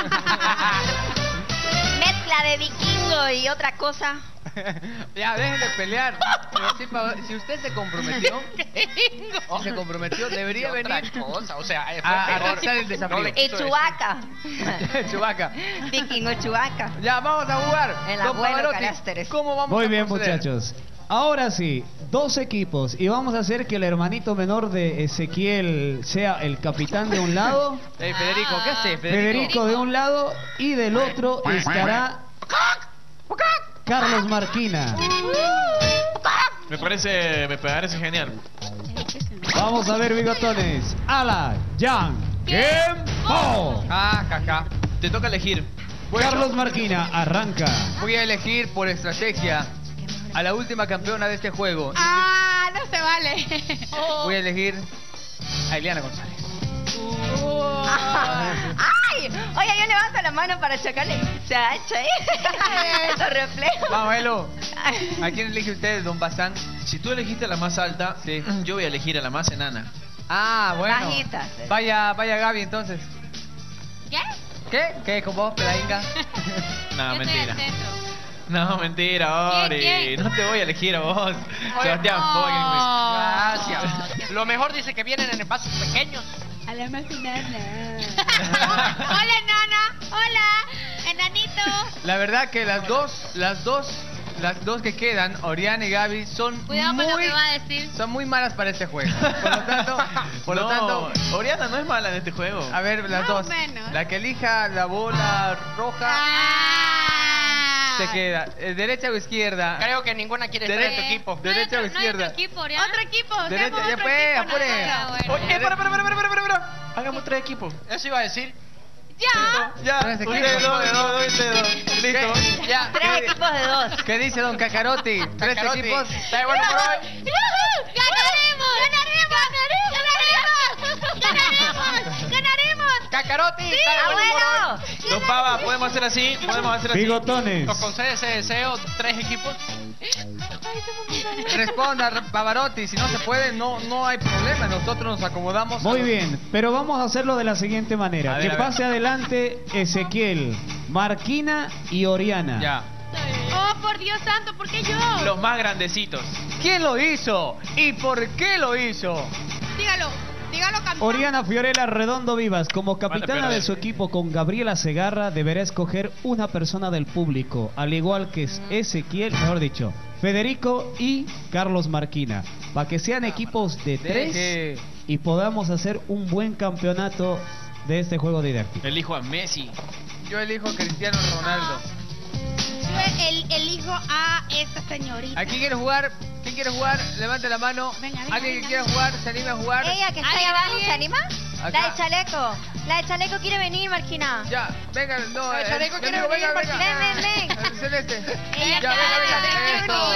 Mezcla de vikingo y otra cosa. Ya, dejen de pelear. Pero sí, si usted se comprometió, debería Otra venir cosa, o sea, fue a peor. realizar el desafío. No le Y quiso decir. Chubaca. Chubaca. Vikingo Chubaca. Ya, vamos a jugar. El Don abuelo Pavarotti, Carásteres. ¿cómo vamos Muy a bien, proceder? muchachos. Ahora sí, 2 equipos y vamos a hacer que el hermanito menor de Ezequiel sea el capitán de un lado, Hey, Federico, ¿qué haces, Federico de un lado y del otro estará Carlos Marquina. Me parece genial. Vamos a ver, bigotones. Ala, Jan, Tiempo. Jaja. Te toca elegir. Carlos Marquina, arranca. Voy a elegir por estrategia a la última campeona de este juego. Ah, no se vale. Voy a elegir a Eliana González. ¡Ay! Oye, yo levanto la mano para chocarle. Chacho, Eso reflejo. Vamos, Elo. ¿A quién elige usted, don Bazán? Si tú elegiste a la más alta, Sí. yo voy a elegir a la más enana. Ah, bueno. Bajita. Vaya Gaby, entonces. ¿Qué? ¿Qué? ¿Con vos, peladinga? No, Yo estoy mentira. al centro. No, mentira, Ori. ¿Quién? No te voy a elegir a vos. Oye, Sebastián no. Gracias. Lo mejor dice que vienen en vasos pequeños. A la más enana. Hola, nana. Hola, enanito. La verdad que las dos que quedan, Oriana y Gaby, son Cuidado con lo que va a decir. son muy malas para este juego. Por lo tanto, Oriana no es mala en este juego. a ver, las Más dos. o menos. La que elija la bola roja Ah. se queda. ¿Derecha o izquierda? Creo que ninguna quiere estar en tu equipo. ¿Derecha o No hay izquierda? otro equipo, Oriana. Otro equipo. Derecha, hacemos ya otro fue, equipo, apure. nosotros. bueno. Oye, para. Hagamos 3 equipos. Eso iba a decir. Ya. Ya, Tres un equipos. dedo. Listo. Ya. 3 equipos de 2. ¿Qué dice don Cacarotti? ¿Tres Cacarotti, equipos? está bueno por hoy. ¡Ganaremos! Cacarotti, está bueno por hoy. Don Pava, podemos hacer así. Bigotones. Nos concede ese deseo, 3 equipos. Responda, Pavarotti. Si no se puede, no hay problema. Nosotros nos acomodamos. Muy bien, pero vamos a hacerlo de la siguiente manera. A ver, Que a ver. pase adelante Ezequiel, Marquina y Oriana. Ya. Oh, por Dios santo, ¿por qué yo? Los más grandecitos. ¿Quién lo hizo? ¿Y por qué lo hizo? Dígalo, campeón. Oriana Fiorella Redondo Vivas, como capitana perder. de su equipo con Gabriela Segarra, deberá escoger una persona del público, al igual que Ezequiel, mejor dicho, Federico y Carlos Marquina, para que sean equipos de 3 Deje. y podamos hacer un buen campeonato de este juego didáctico. Elijo a Messi. Yo elijo a Cristiano Ronaldo. Yo elijo a esta señorita. ¿Aquí quiere jugar? ¿Quién quiere jugar? Levante la mano. Venga, ¿Alguien que quiera jugar? ¿Se anima a jugar? Ella que está ahí abajo, ¿se anima? Acá. La de chaleco. La de chaleco quiere venir, Marquina. Ya, venga, no. El chaleco mi quiere amigo, venir, venga. Ven. El celeste. Ella Ya, venga.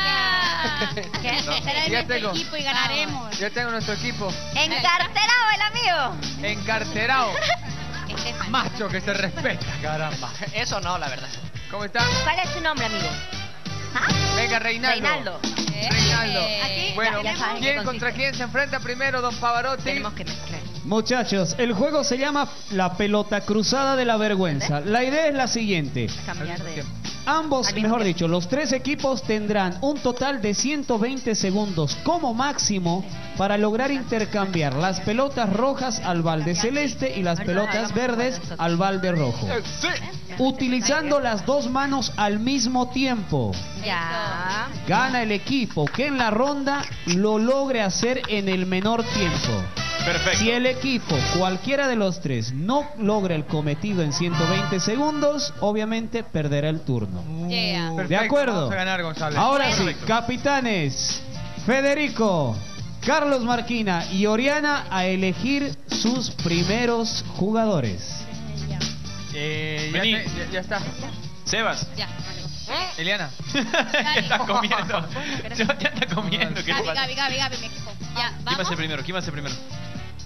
Será de Ya nuestro tengo. equipo y ganaremos. Ya tengo nuestro equipo Encarterado el amigo. encarcerado. Macho que se respeta, caramba. Eso no, la verdad. ¿Cómo están? ¿Cuál es su nombre, amigo? Venga, Reinaldo. Reinaldo. Aquí, Bueno, ya saben ¿quién qué contra consiste. quién se enfrenta primero, don Pavarotti? Tenemos que mezclar. Muchachos, el juego se llama la pelota cruzada de la vergüenza. La idea es la siguiente. Cambiar de... Ambos, Al mismo mejor tiempo. dicho, los 3 equipos tendrán un total de 120 segundos como máximo para lograr intercambiar las pelotas rojas al balde celeste y las pelotas verdes al balde rojo, utilizando las 2 manos al mismo tiempo. Ya. Gana el equipo que en la ronda lo logre hacer en el menor tiempo. Perfecto. Si el equipo, cualquiera de los 3, no logra el cometido en 120 segundos, obviamente perderá el turno. Yeah. ¿De Perfecto, acuerdo? Vamos a ganar, González. Ahora sí, Perfecto. capitanes, Federico, Carlos Marquina y Oriana a elegir sus primeros jugadores. Vení. Ya está. Sebas. Ya, Eliana. Ya está comiendo. Ya está comiendo. ¿Qué le Gaby, pasa? Gaby, mi equipo. ya, ¿Quién va a vamos. ser primero? ¿Quién va a ser primero?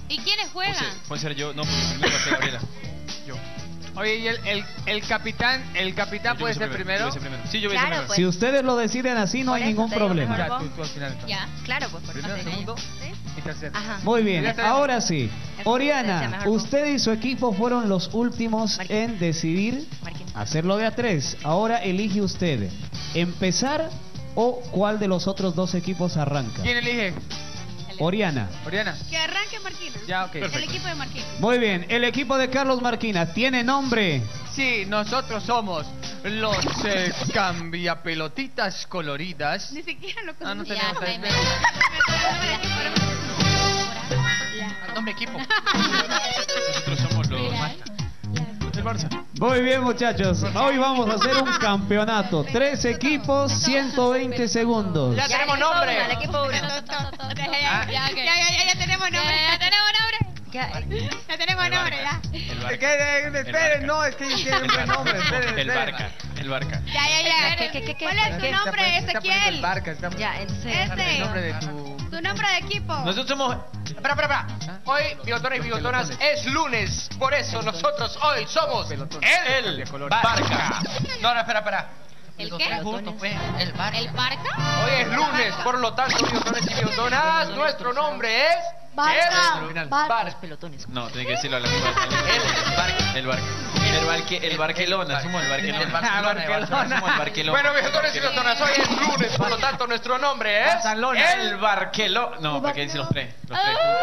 ¿Y quiénes juegan? Puede ser yo, no, porque primero va a ser Gabriela. Yo. Oye, ¿y el capitán puede ser primero? Sí, yo voy a ser primero. Si ustedes lo deciden así, no hay ningún problema. Ya, tú al final. entonces. Ya, claro, pues por Primero, eso. segundo y tercero. Ajá. Muy bien, Ya tenemos. ahora sí. Oriana, mejor. usted y su equipo fueron los últimos en decidir hacerlo de a 3. Ahora elige usted, ¿empezar o cuál de los otros dos equipos arranca? ¿Quién elige? Oriana. Oriana. Que arranque Marquina. Ya, ok. El equipo de Marquina. Muy bien, el equipo de Carlos Marquina tiene nombre. Sí, nosotros somos los cambiapelotitas coloridas. Ni siquiera lo Ah, no conocía. tenemos ahí. Nombre equipo. Nosotros somos los... El Barça. Muy bien, muchachos. Hoy vamos a hacer un campeonato. 3 equipos, 120 segundos. Ya tenemos nombre. El equipo 1. Ya tenemos nombre. Ya tenemos nombre. Ya tenemos nombre, ya. Esperen, no, es que tiene un buen nombre. Esperen, El Barca. El Barca. Ya. ¿Cuál es tu nombre, Ezequiel? Ya, entonces. El nombre de tu... Tu nombre de equipo. Nosotros somos... Espera. Hoy, bigotones y bigotonas, es lunes. Por eso nosotros hoy somos el Barca. No, espera. ¿El qué? El Barca. ¿El Barca? Hoy es lunes, por lo tanto, bigotones y bigotonas, nuestro nombre es... Barca. No, tiene que decirlo a la misma. El Barca. El Barcelona. Somos el Barcelona. Somos el Barcelona. Bueno, bigotones y bigotonas, hoy es lunes, por lo tanto, nuestro nombre es... El Barcelona. No, porque dice los tres. Los tres juntos.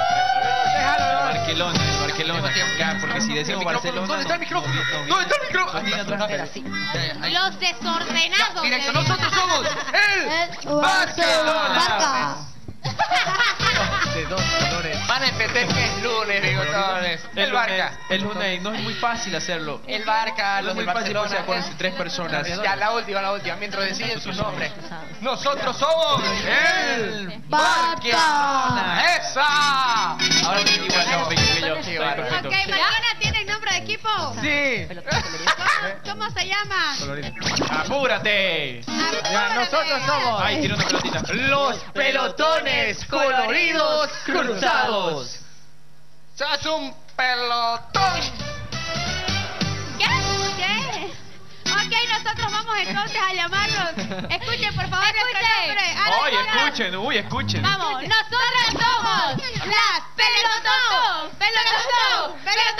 El Barcelona. Ya, porque si decimos Barcelona... ¿Dónde está el micrófono? ¿Dónde está el micrófono? Los desordenados. Directo, nosotros somos el Barcelona. De dos colores. Van a entender que es lunes, bigotones. El Barca. El lunes, no es muy fácil hacerlo. El Barca, No los es muy del fácil Barcelona. acordarse 3 personas. Ya, la última, mientras deciden su nombre. Nosotros somos el Barca. ¡Esa! Ahora me igual, no, me yo. Ok, Marquina tiene nombre de equipo. Sí. ¿Cómo se llama? ¡Apúrate! Ya, nosotros somos Ay, tiene una pelotita. los pelotones coloridos cruzados. ¡Se hace un pelotón! ¿Qué? Ok, nosotros vamos entonces a llamarlos. Escuchen, por favor, nuestro nombre. Oye, escuchen. Vamos, nosotras somos las pelototó. Pelototó.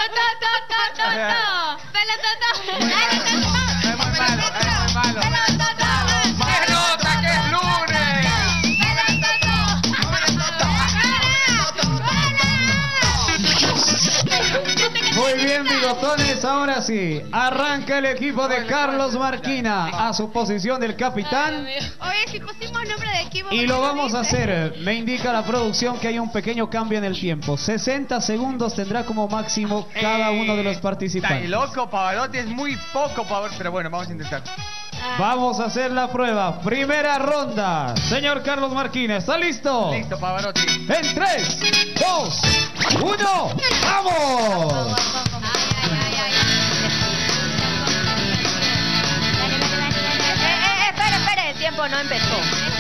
Es muy malo. ¡Se nota que es lunes! Muy bien, bigotones, ahora sí. Arranca el equipo de Carlos Marquina a su posición del capitán. Oye, si pusimos nombre de equipo. Y lo vamos a hacer. Me indica la producción que hay un pequeño cambio en el tiempo. 60 segundos tendrá como máximo cada uno de los Está participantes. loco, Pavarotti, es muy poco, pero bueno, vamos a intentar. Vamos a hacer la prueba. Primera ronda. Señor Carlos Marquina, ¿está listo? Listo, Pavarotti. En 3, 2, 1, ¡vamos! Espere, el tiempo no empezó.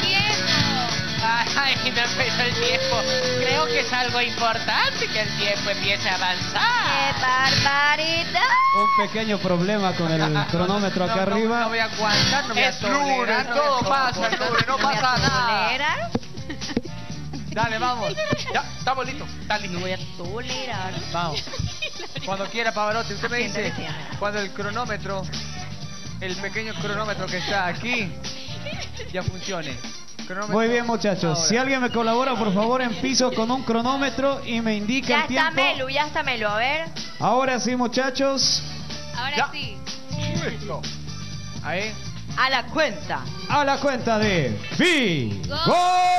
Ay, no empezó el tiempo. Creo que es algo importante que el tiempo empiece a avanzar. ¡Qué barbaridad! Un pequeño problema con el cronómetro acá arriba. No voy a aguantar, no voy a Es lunes, tolerar. todo pasa el lunes, no pasa nada. ¿Tolerar? Dale, vamos. Ya, estamos listos. No voy a tolerar. Vamos. Cuando quiera, Pavarotti, usted me dice cuando el pequeño cronómetro que está aquí, ya funcione. Cronómetro Muy bien, muchachos. ahora. Si alguien me colabora, por favor, empiezo con un cronómetro y me indica Ya el está tiempo. Melu, a ver. Ahora sí, muchachos. Ahora sí. Listo. Ahí. A la cuenta. A la cuenta de Bigote.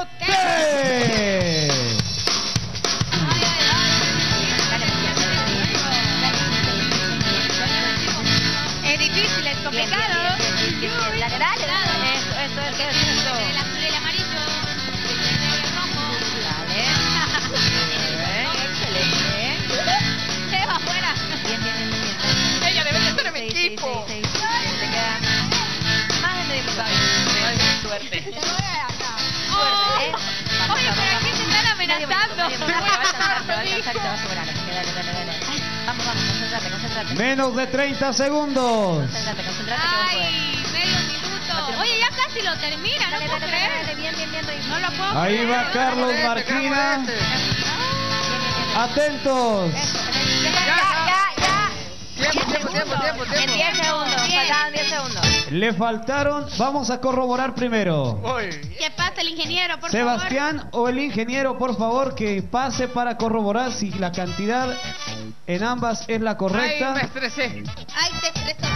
Es difícil, es complicado. Dale. Esto es que es esto. El azul y el amarillo. El rojo. Excelente. Se va afuera. Bien. Ella debe de estar en mi equipo. Sí. Te queda más de medio punto. Suerte. Oye, pero aquí se están amenazando. amenazando. Te va a alcanzar y te va a sobrar. Así que dale. Vamos, concéntrate. Menos de 30 segundos. Concéntrate, que vos podés. Ay, medio minuto. Oye, ya casi lo termina, no puedo creer. Bien. No lo puedo Ahí creer. va Carlos Marquina. Atentos. Tiempo. En 10 segundos. Faltaban 10 segundos. Le faltaron, vamos a corroborar primero. ¿Qué pasa el ingeniero, por Sebastián o el ingeniero, por favor, que pase para corroborar si la cantidad en ambas es la correcta. Ay, me estresé. Ay, te estresó.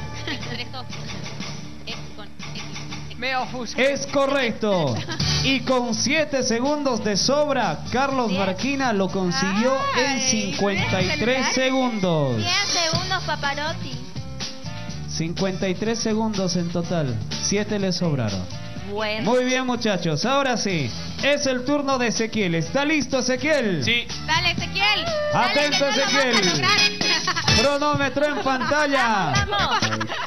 Me ofusqué. Es correcto. Y con 7 segundos de sobra, Carlos Marquina lo consiguió en 53 segundos. 10 segundos, Paparotti. 53 segundos en total. 7 le sobraron. Bueno. Muy bien, muchachos. Ahora sí, es el turno de Ezequiel. ¿Está listo, Ezequiel? Sí. Dale, Ezequiel. Atento, Dale, que no lo Ezequiel. vas a lograr. Cronómetro en pantalla. Vamos.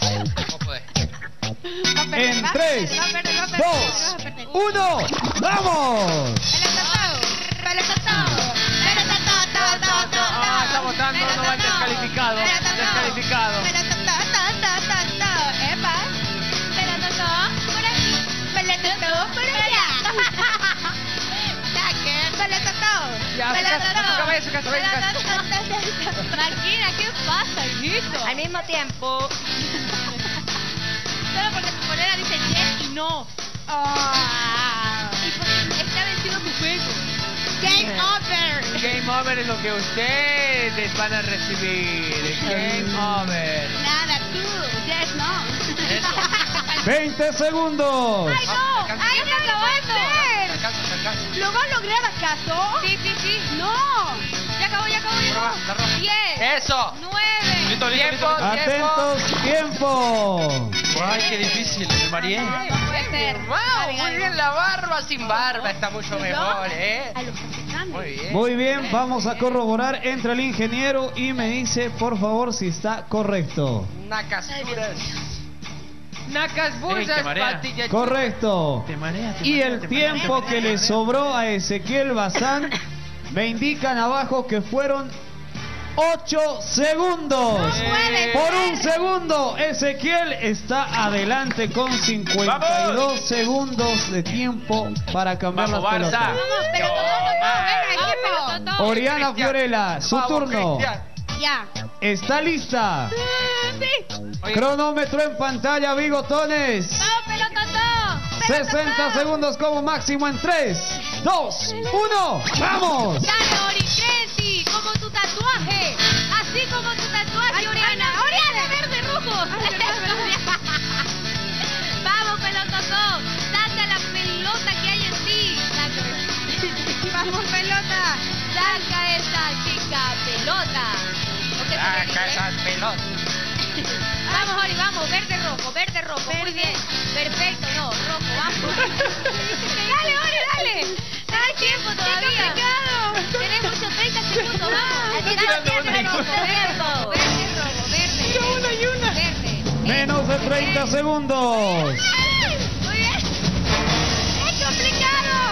En 3, 2, 1, ¡vamos! Ah, está votando, no va el descalificado. Descalificado. Ya, su caso. Marquina, ¿qué pasa, hijito? Al mismo tiempo. Solo porque tu polera dice yes y no. Y porque está vencido tu juego. Game over. Game over es lo que ustedes van a recibir. Game over. Nada, tú. Yes, no. 20 segundos. ¡Ay, no! ¡Ay, no lo va a hacer! ¿Lo va a lograr acaso? Sí. ¡No! Ya acabó. 10. Eso. 9. Tiempo. Atentos, tiempo. Ay, qué difícil, me mareé. Puede ser. Wow, muy bien la barba sin barba. Está mucho mejor, A los capitanes. Muy bien. Muy bien, vamos a corroborar. Entra el ingeniero y me dice, por favor, si está correcto. Nacasuras. Nacas Ey, bulsas, te marea. patillas. Correcto. Te marea. Y el tiempo que le sobró a Ezequiel Bazán, me indican abajo que fueron 8 segundos. Por un segundo, Ezequiel está adelante con 52 segundos de tiempo para cambiar Vamos, las pelotas. Barça. Pero todo, venga, equipo. Oriana Fiorella, su turno. Ya. ¿Está lista? Sí. Cronómetro en pantalla, bigotones. ¡Vamos, pelototó! 60 segundos como máximo en 3, 2, 1. ¡Vamos! Dale, Ori, Creci, como tu tatuaje. Así como tu tatuaje, Oriana. Oriana, verde, rojo. Vamos, pelototó. Saca la pelota que hay en ti. Vamos, pelota. Saca esa chica pelota. Saca esas pelotas. Vamos, Ori, vamos. Verde, rojo. Muy bien. Perfecto, no, rojo, vamos. Dale, Ori, dale. Hay tiempo todavía. Tenemos 30 segundos, vamos. Tiempo. Verde. Menos de 30 segundos. Muy bien. Es complicado.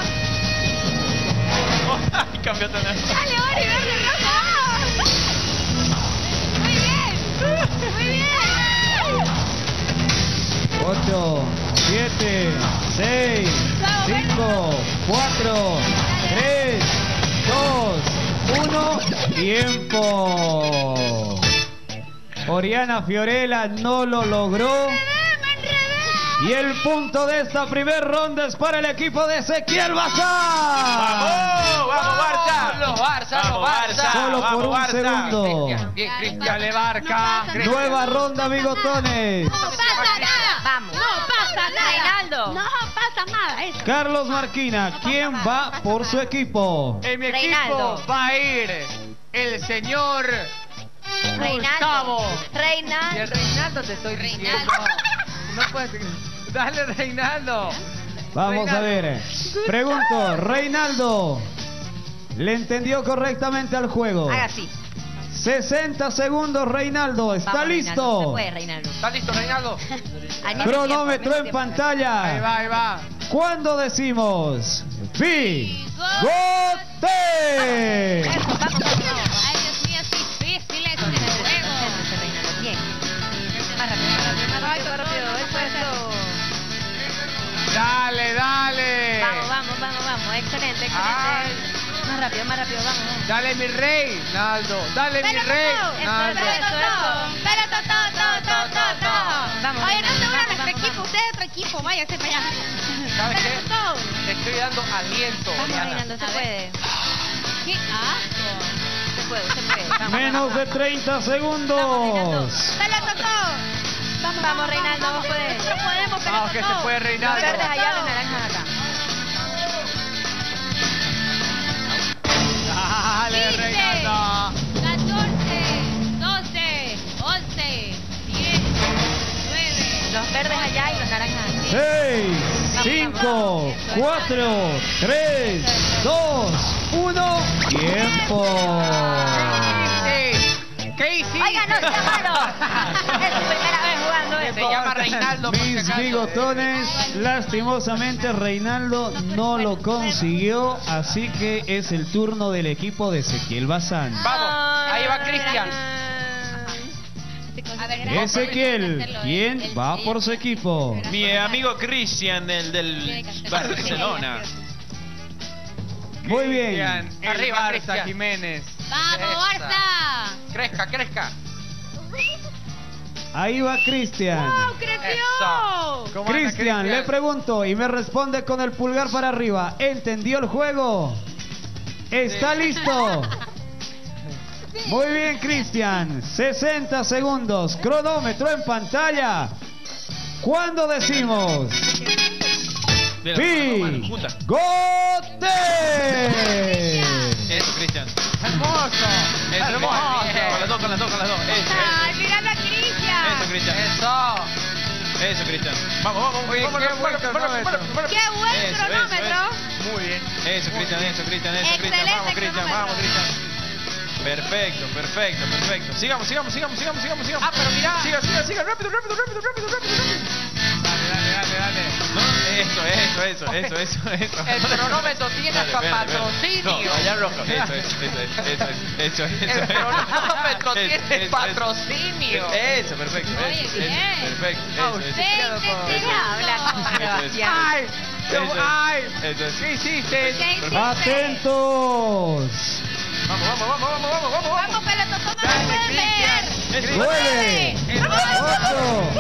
Ay, cambió tan alto. Dale, Ori, verde, rojo. Muy bien. 8, 7, 6, 5, 4, 3, 2, 1. Tiempo. Oriana Fiorella no lo logró. Y el punto de esta primer ronda es para el equipo de Ezequiel Bazán. ¡Vamos, Barça! Los Barça. Solo por Vamos, un Barça. segundo. Bien, Cristian. Dale, Barca. Nueva ronda, bigotones. No pasa nada. Vamos. No pasa nada. Reinaldo. No pasa nada, eso. Carlos Marquina, ¿quién va por su equipo? En mi equipo Reinaldo. va a ir el señor Gustavo. Y el Reinaldo. Reinaldo te estoy diciendo. No puedes. Dale, Reinaldo. Vamos a ver. Pregunto, Reinaldo, ¿le entendió correctamente al juego? Haga así. 60 segundos, Reinaldo. ¿Está Vamos, listo? Reinaldo. Se puede, Reinaldo. ¿Estás listo, Reinaldo? Al mismo Cronómetro tiempo, al en mismo Ahí pantalla. va, ahí va. Cuando decimos ¡Bigote! Ay, Dios mío, es difícil este juego. Bien. Más rápido, más rápido. Eso. Dale, dale. Vamos. Excelente. Más rápido, vamos. Dale, mi rey, Naldo. Dale, mi rey, Naldo. Vamos. Oye, no se unan nuestro equipo, usted es otro equipo, váyase para allá. ¿Sabes qué? Te estoy dando aliento. Vamos, Diana. Reinaldo, se puede. ¡Qué asco! Se puede. Vamos, Menos de 30 segundos. Dale, Totó. Vamos, Reinaldo, vos podés. Nosotros podemos, pero Vamos, que se puede, Los Reinaldo. verdes allá, los naranjas acá. Dale, 15, Reinaldo. 14, 12, 11, 10, 9. Los verdes allá y los naranjas acá. 6, 5, 4, 3, 2, 1. ¡Tiempo! ¿Qué hiciste? Oiga, no sea malo. Es su primera vez jugando Se esto. llama Reinaldo. por si Mis acaso. bigotones, lastimosamente Reinaldo no lo consiguió, así que es el turno del equipo de Ezequiel Bazán. Vamos, ahí va Cristian. A ver, Ezequiel, ¿quién va por su equipo? Mi amigo Cristian, del Barcelona. Muy bien. Cristian, el Arriba, Barça Cristian. Jiménez. ¡Vamos, Barça! Crezca. Ahí va Cristian. ¿Cómo anda, Cristian, le pregunto y me responde con el pulgar para arriba. ¿Entendió el juego? ¿Está listo? Muy bien, Cristian. 60 segundos. Cronómetro en pantalla. ¿Cuándo decimos? ¡Bigote! Eso, Cristian. ¡Hermoso! Eso, ¡Hermoso! con las dos. Ay, mirando a Cristian. Eso, Cristian. Eso, Cristian. Vamos. Oye, qué buen cronómetro. Qué buen cronómetro. Muy bien. Eso, Cristian. Excelente Vamos, Cristian. cronómetro. Perfecto. Sigamos. Ah, pero mira. Siga, rápido. Dale. No, eso. El cronómetro tiene hasta patrocinio. No, allá rojo. Eso. El cronómetro tiene patrocinio. Eso, perfecto. Oye, bien. Perfecto. Eso es. ¿Qué hiciste? ¡Atentos! Vamos. Vamos, pelotón, no me pueden ver. 9, 8,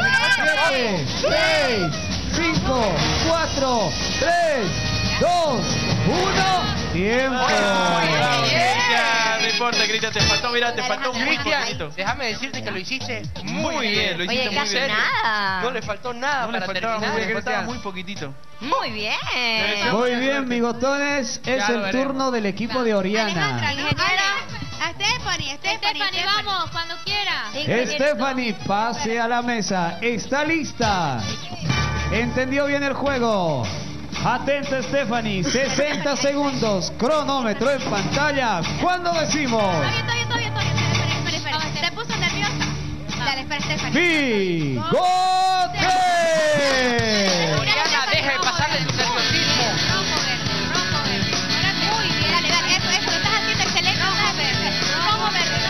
7, 6, 5, 4, 3, 2, 1. ¡Tiempo! Ya, no importa, Cristian, te faltó un Cristian, poquito. déjame decirte que lo hiciste Muy bien, lo hiciste Oye, muy casi bien. nada. No le faltó nada No le para faltaba terminar. le faltaba muy poquitito. Muy bien. Muy bien, bigotones. Es Ya lo el veremos. turno del equipo de Oriana. A Stephanie, Vamos, cuando quiera. Stephanie, pase a la mesa. ¿Está lista? ¿Entendió bien el juego? Atenta, Stephanie. 60 segundos. Cronómetro en pantalla. ¿Cuándo decimos? Estoy. Espera. Se puso nerviosa. Dale, espera, Stephanie. ¡Bigote! Oriana, deja de pasarle tu nerviosismo. Rojo verde. Muy bien. Dale, eso. Estás haciendo excelente. Rojo verde. Eso. Vamos, Stephanie.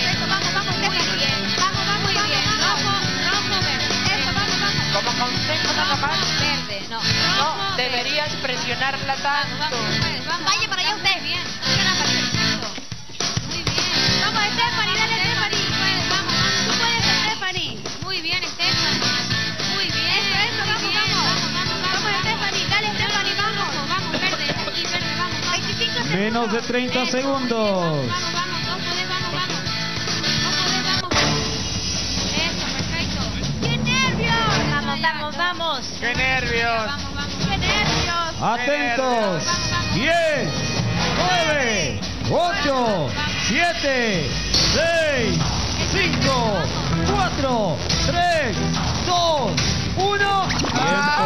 Vamos. Muy bien. Rojo verde. Eso, vamos. Como consejo nada más. Verde, no. No, deberías presionarla tanto. Vamos. Vaya para allá usted. Bien. Muy bien. Vamos, Stephanie, dale, Stephanie. Vamos. Tú puedes, Stephanie. Muy bien, Stephanie. Muy bien. Eso, vamos. Vamos, Stephanie. Dale, Stephanie, vamos. Vamos, verde. Aquí, verde, vamos. 25 segundos. Menos de 30 segundos. Vamos. No podés, vamos. Eso, perfecto. ¡Qué nervios! Vamos. ¡Qué nervios! ¡Qué nervios! Atentos. 10, 9, 8, 7, 6, 5, 4, 3, 2, 1. ¡Tiempo!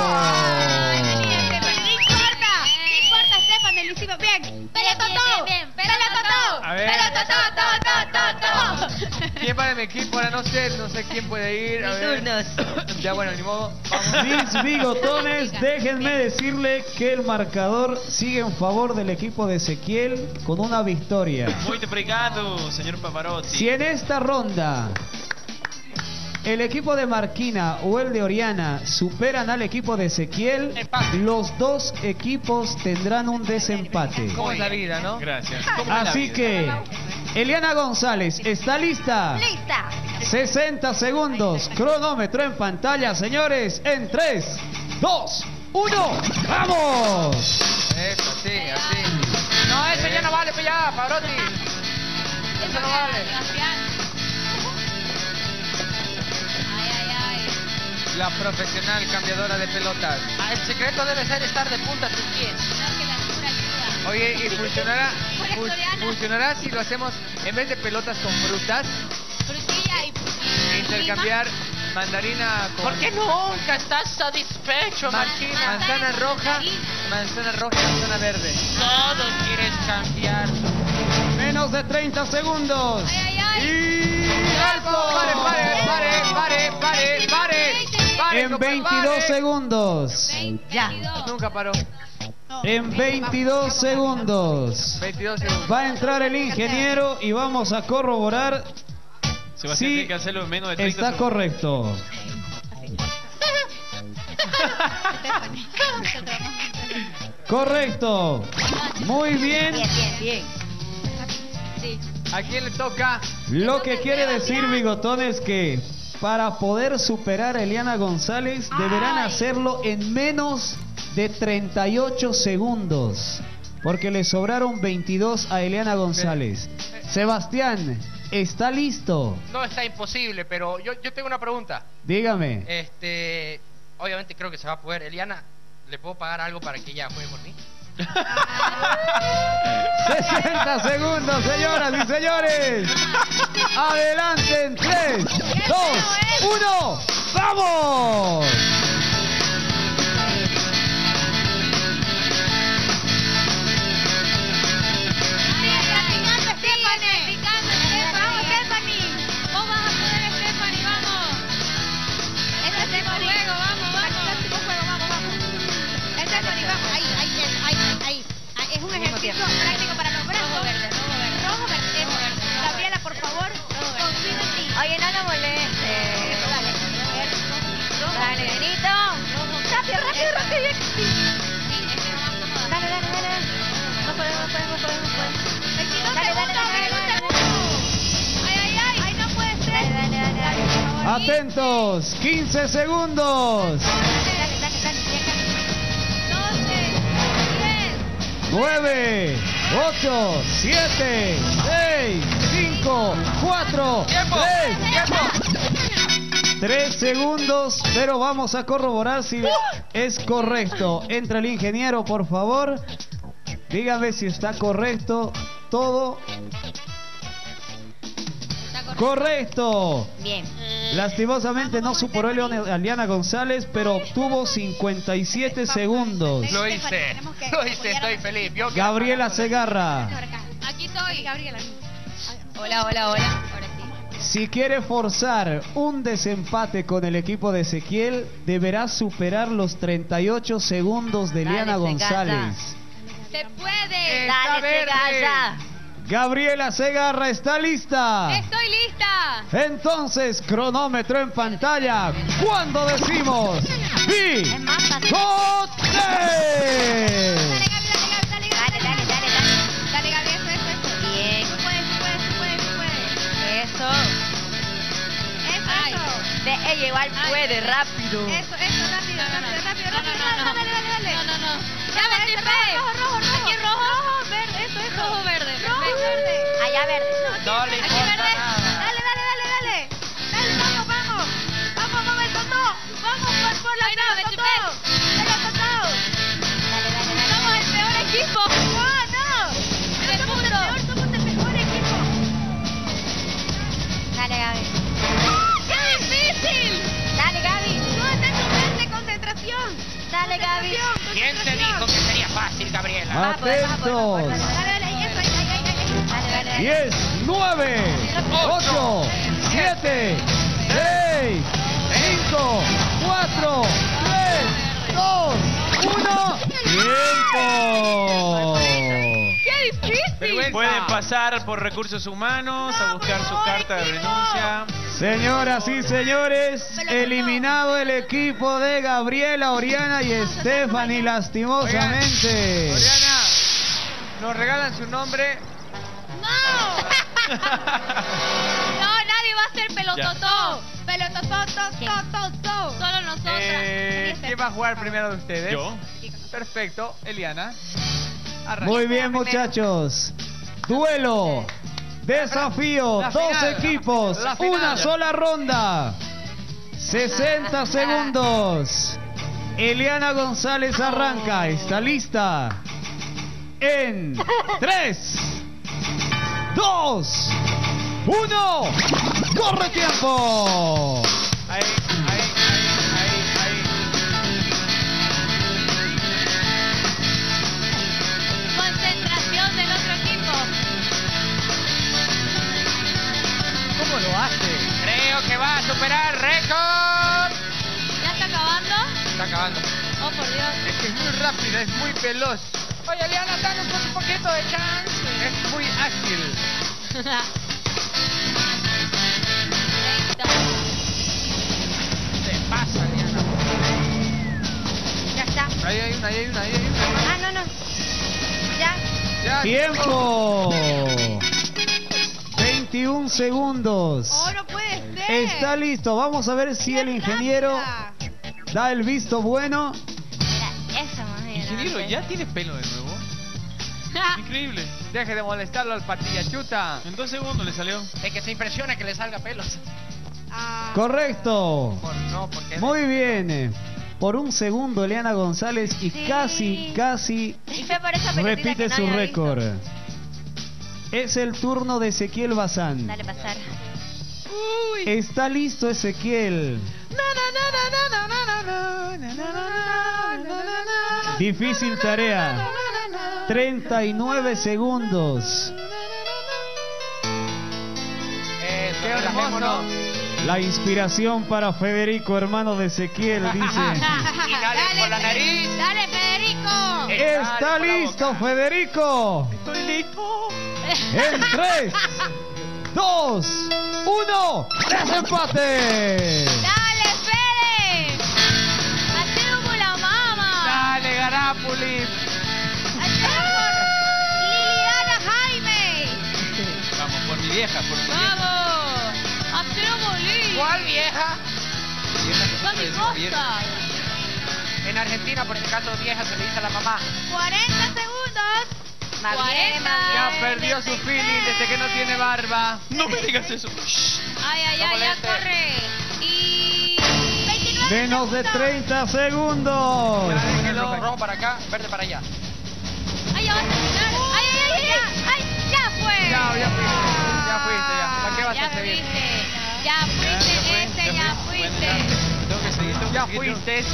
No importa, Stephanie, lo hicimos bien. Bien. A ver. ¿Quién para mi equipo? Ahora no sé quién puede ir. A ver. Turnos. Ya bueno, ni modo. Vamos. Mis bigotones, déjenme decirle que el marcador sigue en favor del equipo de Ezequiel con una victoria. Muy obrigado, señor Pavarotti. Si en esta ronda el equipo de Marquina o el de Oriana superan al equipo de Ezequiel, los dos equipos tendrán un desempate. ¿Cómo es la vida, no? Gracias. Así que, Eliana González, ¿está lista? ¡Lista! 60 segundos, cronómetro en pantalla, señores, en 3, 2, 1, ¡vamos! Eso, así, así. No, eso ya no vale, pues ya, Pavarotti. Eso no vale. La profesional cambiadora de pelotas. Ah, el secreto debe ser estar de punta a tus pies. Oye, ¿y funcionará si lo hacemos en vez de pelotas con frutas? Frutilla y Intercambiar mandarina con... ¿Por qué nunca estás satisfecho, Marquina? Manzana roja y manzana verde. Todos quieres cambiar. Menos de 30 segundos. ¡Y pare! En 22 segundos. Ya. Nunca paró. En 22 segundos. 22 segundos. Va a entrar el ingeniero y vamos a corroborar Sebastián si tiene que hacerlo en menos de 30 está segundos. correcto. Correcto. Muy bien. Bien. Sí. ¿A quién le toca? Lo que quiere decir, Bigotón, es que para poder superar a Eliana González deberán hacerlo en menos de 38 segundos, porque le sobraron 22 a Eliana González. Sebastián, ¿está listo? No, está imposible, pero yo tengo una pregunta. Dígame. Obviamente creo que se va a poder. Eliana, ¿le puedo pagar algo para que ella juegue por mí? 60 segundos, señoras y señores. Adelante en 3, 2, 1. ¡Vamos! Es un ejercicio práctico para los brazos. Rojo verde. Gabriela, por favor, confía en ti. Oye, no lo molestes. Dale, Benito. Rápido. Dale. No podemos. Dale. Ay, no puede ser. Dale. Atentos, 15 segundos. Dale. 9, 8, 7, 6, 5, 4, 3 segundos, pero vamos a corroborar si es correcto. Entra el ingeniero, por favor. Dígame si está correcto todo. Correcto. Bien. Lastimosamente no superó a Eliana González, pero obtuvo 57 segundos. Lo hice, estoy feliz. Gabriela Segarra. Aquí estoy, Gabriela. Hola. Ahora sí. Si quiere forzar un desempate con el equipo de Ezequiel, deberá superar los 38 segundos de Eliana González. ¡Se puede! Dale, Segarra. Gabriela Segarra, ¿está lista? ¡Estoy lista! Entonces, cronómetro en pantalla. ¿Cuándo decimos? ¡Bigote! Dale, Gaby, eso. Bien. Tú puedes. Eso. Eso. Ella igual puede, rápido. Eso, rápido. Dale. No. ¡Ya me tripé! Rojo. Aquí rojo. Verde, eso. Rojo, verde. Verde. Allá verde. No le Aquí importa verde. nada. Dale, vamos. Vamos, por la Ay, no, me tripé. Somos el peor equipo. No. Somos el mejor equipo. Dale, Gaby. ¡Qué difícil! Dale, Gaby. No está en tu mente, concentración. Dale, Gaby. ¿Quién te dijo que sería fácil, Gabriela? Atentos. Dale, eso. Ahí. Dale. 10, 9, 8, 7, 6, 5, 4, 3, 2, 1. ¡Tiempo! ¡Qué difícil! Pueden pasar por recursos humanos a buscar su carta de renuncia. Señoras y señores, eliminado el equipo de Gabriela, Oriana y Stephanie, lastimosamente. Oriana, nos regalan su nombre. ¡No! No, nadie va a hacer pelototó. Pelototó. Solo nosotras. ¿Quién va a jugar primero de ustedes? Yo. Perfecto, Eliana. Arranca. Muy bien, muchachos. Duelo. Desafío. La Dos final. equipos. La final. Una sola ronda. 60 segundos. Eliana González arranca. ¿Está lista? En 3, 2, 1. ¡Corre tiempo! Ahí. Concentración del otro equipo. ¿Cómo lo hace? Creo que va a superar récord. ¿Ya está acabando? Está acabando. Oh, por Dios. Es que es muy rápida, es muy veloz. Oye, Eliana, danos un poquito de chance. Es muy ágil. Se pasa, Eliana. Ya está. Ahí hay una. Ah, no. Ya. ¡Tiempo! 21 segundos. Oh, no puede ser. Está listo. Vamos a ver si el ingeniero da el visto bueno. Mira, eso más bien. Ingeniero, ¿ya tiene pelo de nuevo? Increíble. Deje de molestarlo al patilla chuta. En 2 segundos le salió. Es que se impresiona que le salga pelos. Correcto. Porque Muy bien. Por un segundo, Eliana González y Sí. casi Y fue por esa pelotita repite que su nadie ha récord. visto. Es el turno de Ezequiel Bazán. Dale pasar. Está listo Ezequiel. Difícil tarea. 39 segundos. ¡Qué hermoso! La inspiración para Federico, hermano de Ezequiel, dice. Inhalen por la nariz. Dale, Federico. Está listo, Federico. Estoy listo. En 3, 2, 1. ¡Desempate! Dale, Fede. Hacelo por la mama. Dale, Garápolis. Hacelo por Liliana Jaime. Vamos, por mi vieja, por mi vieja. Vamos. Hacelo por Lili. ¿Cuál vieja? Son mis cosas. En Argentina, por este caso, vieja se le dice a la mamá. 40 segundos. 40. Ya perdió su feeling desde que no tiene barba. No me digas eso. Ay, No ya moleste. corre. Y 29 Menos de segundos. 30 segundos. Rojo para acá, verde para allá. Ay, ya va a terminar. Ay, ya fue. Ya fuiste. ¿Para qué vas Ya a seguir? fuiste. Ya fuiste. Ya fuiste. Tengo que seguir. Ya fuiste.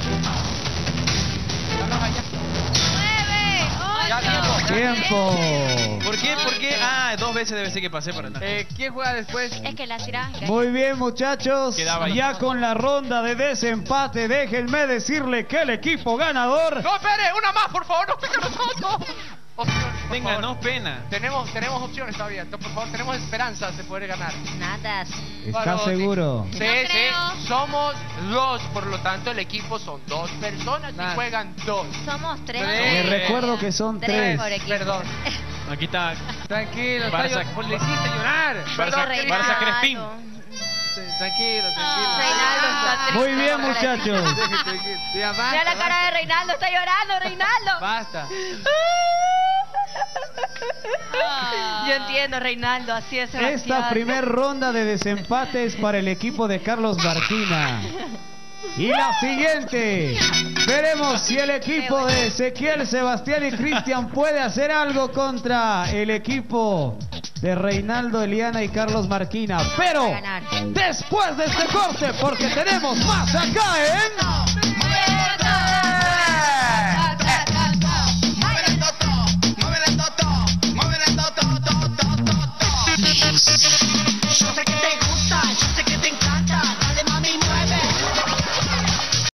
9, Ya 8. Tiempo. ¿Por qué? Ah, 2 veces debe ser que pasé por acá. ¿Quién juega después? Es que la tirás. Muy bien, muchachos. Quedaba ahí. Ya con la ronda de desempate, déjenme decirle que el equipo ganador. No, espere, una más, por favor, no pica nosotros. Opciones, por Venga, favor. no pena. Tenemos opciones todavía. Por favor, tenemos esperanzas de poder ganar. Nada. ¿Estás seguro? Sí, creo. somos 2, por lo tanto el equipo son 2 personas y juegan 2. Somos 3. Les recuerdo que son 3. por equipo. Perdón. Aquí está. Tranquilo, Barça- le hiciste llorar. Barça Crespín. Tranquilo. Reinaldo está triste. Muy bien, muchachos. Ya basta, Mira la cara de Reinaldo, está llorando, Reinaldo. Basta. Yo entiendo, Reinaldo, así es. Esta Sebastián. primer ronda de desempate es para el equipo de Carlos Martina. Y la siguiente, veremos si el equipo de Ezequiel, Sebastián y Cristian puede hacer algo contra el equipo de Reinaldo, Eliana y Carlos Marquina. Pero después de este corte, porque tenemos más acá en...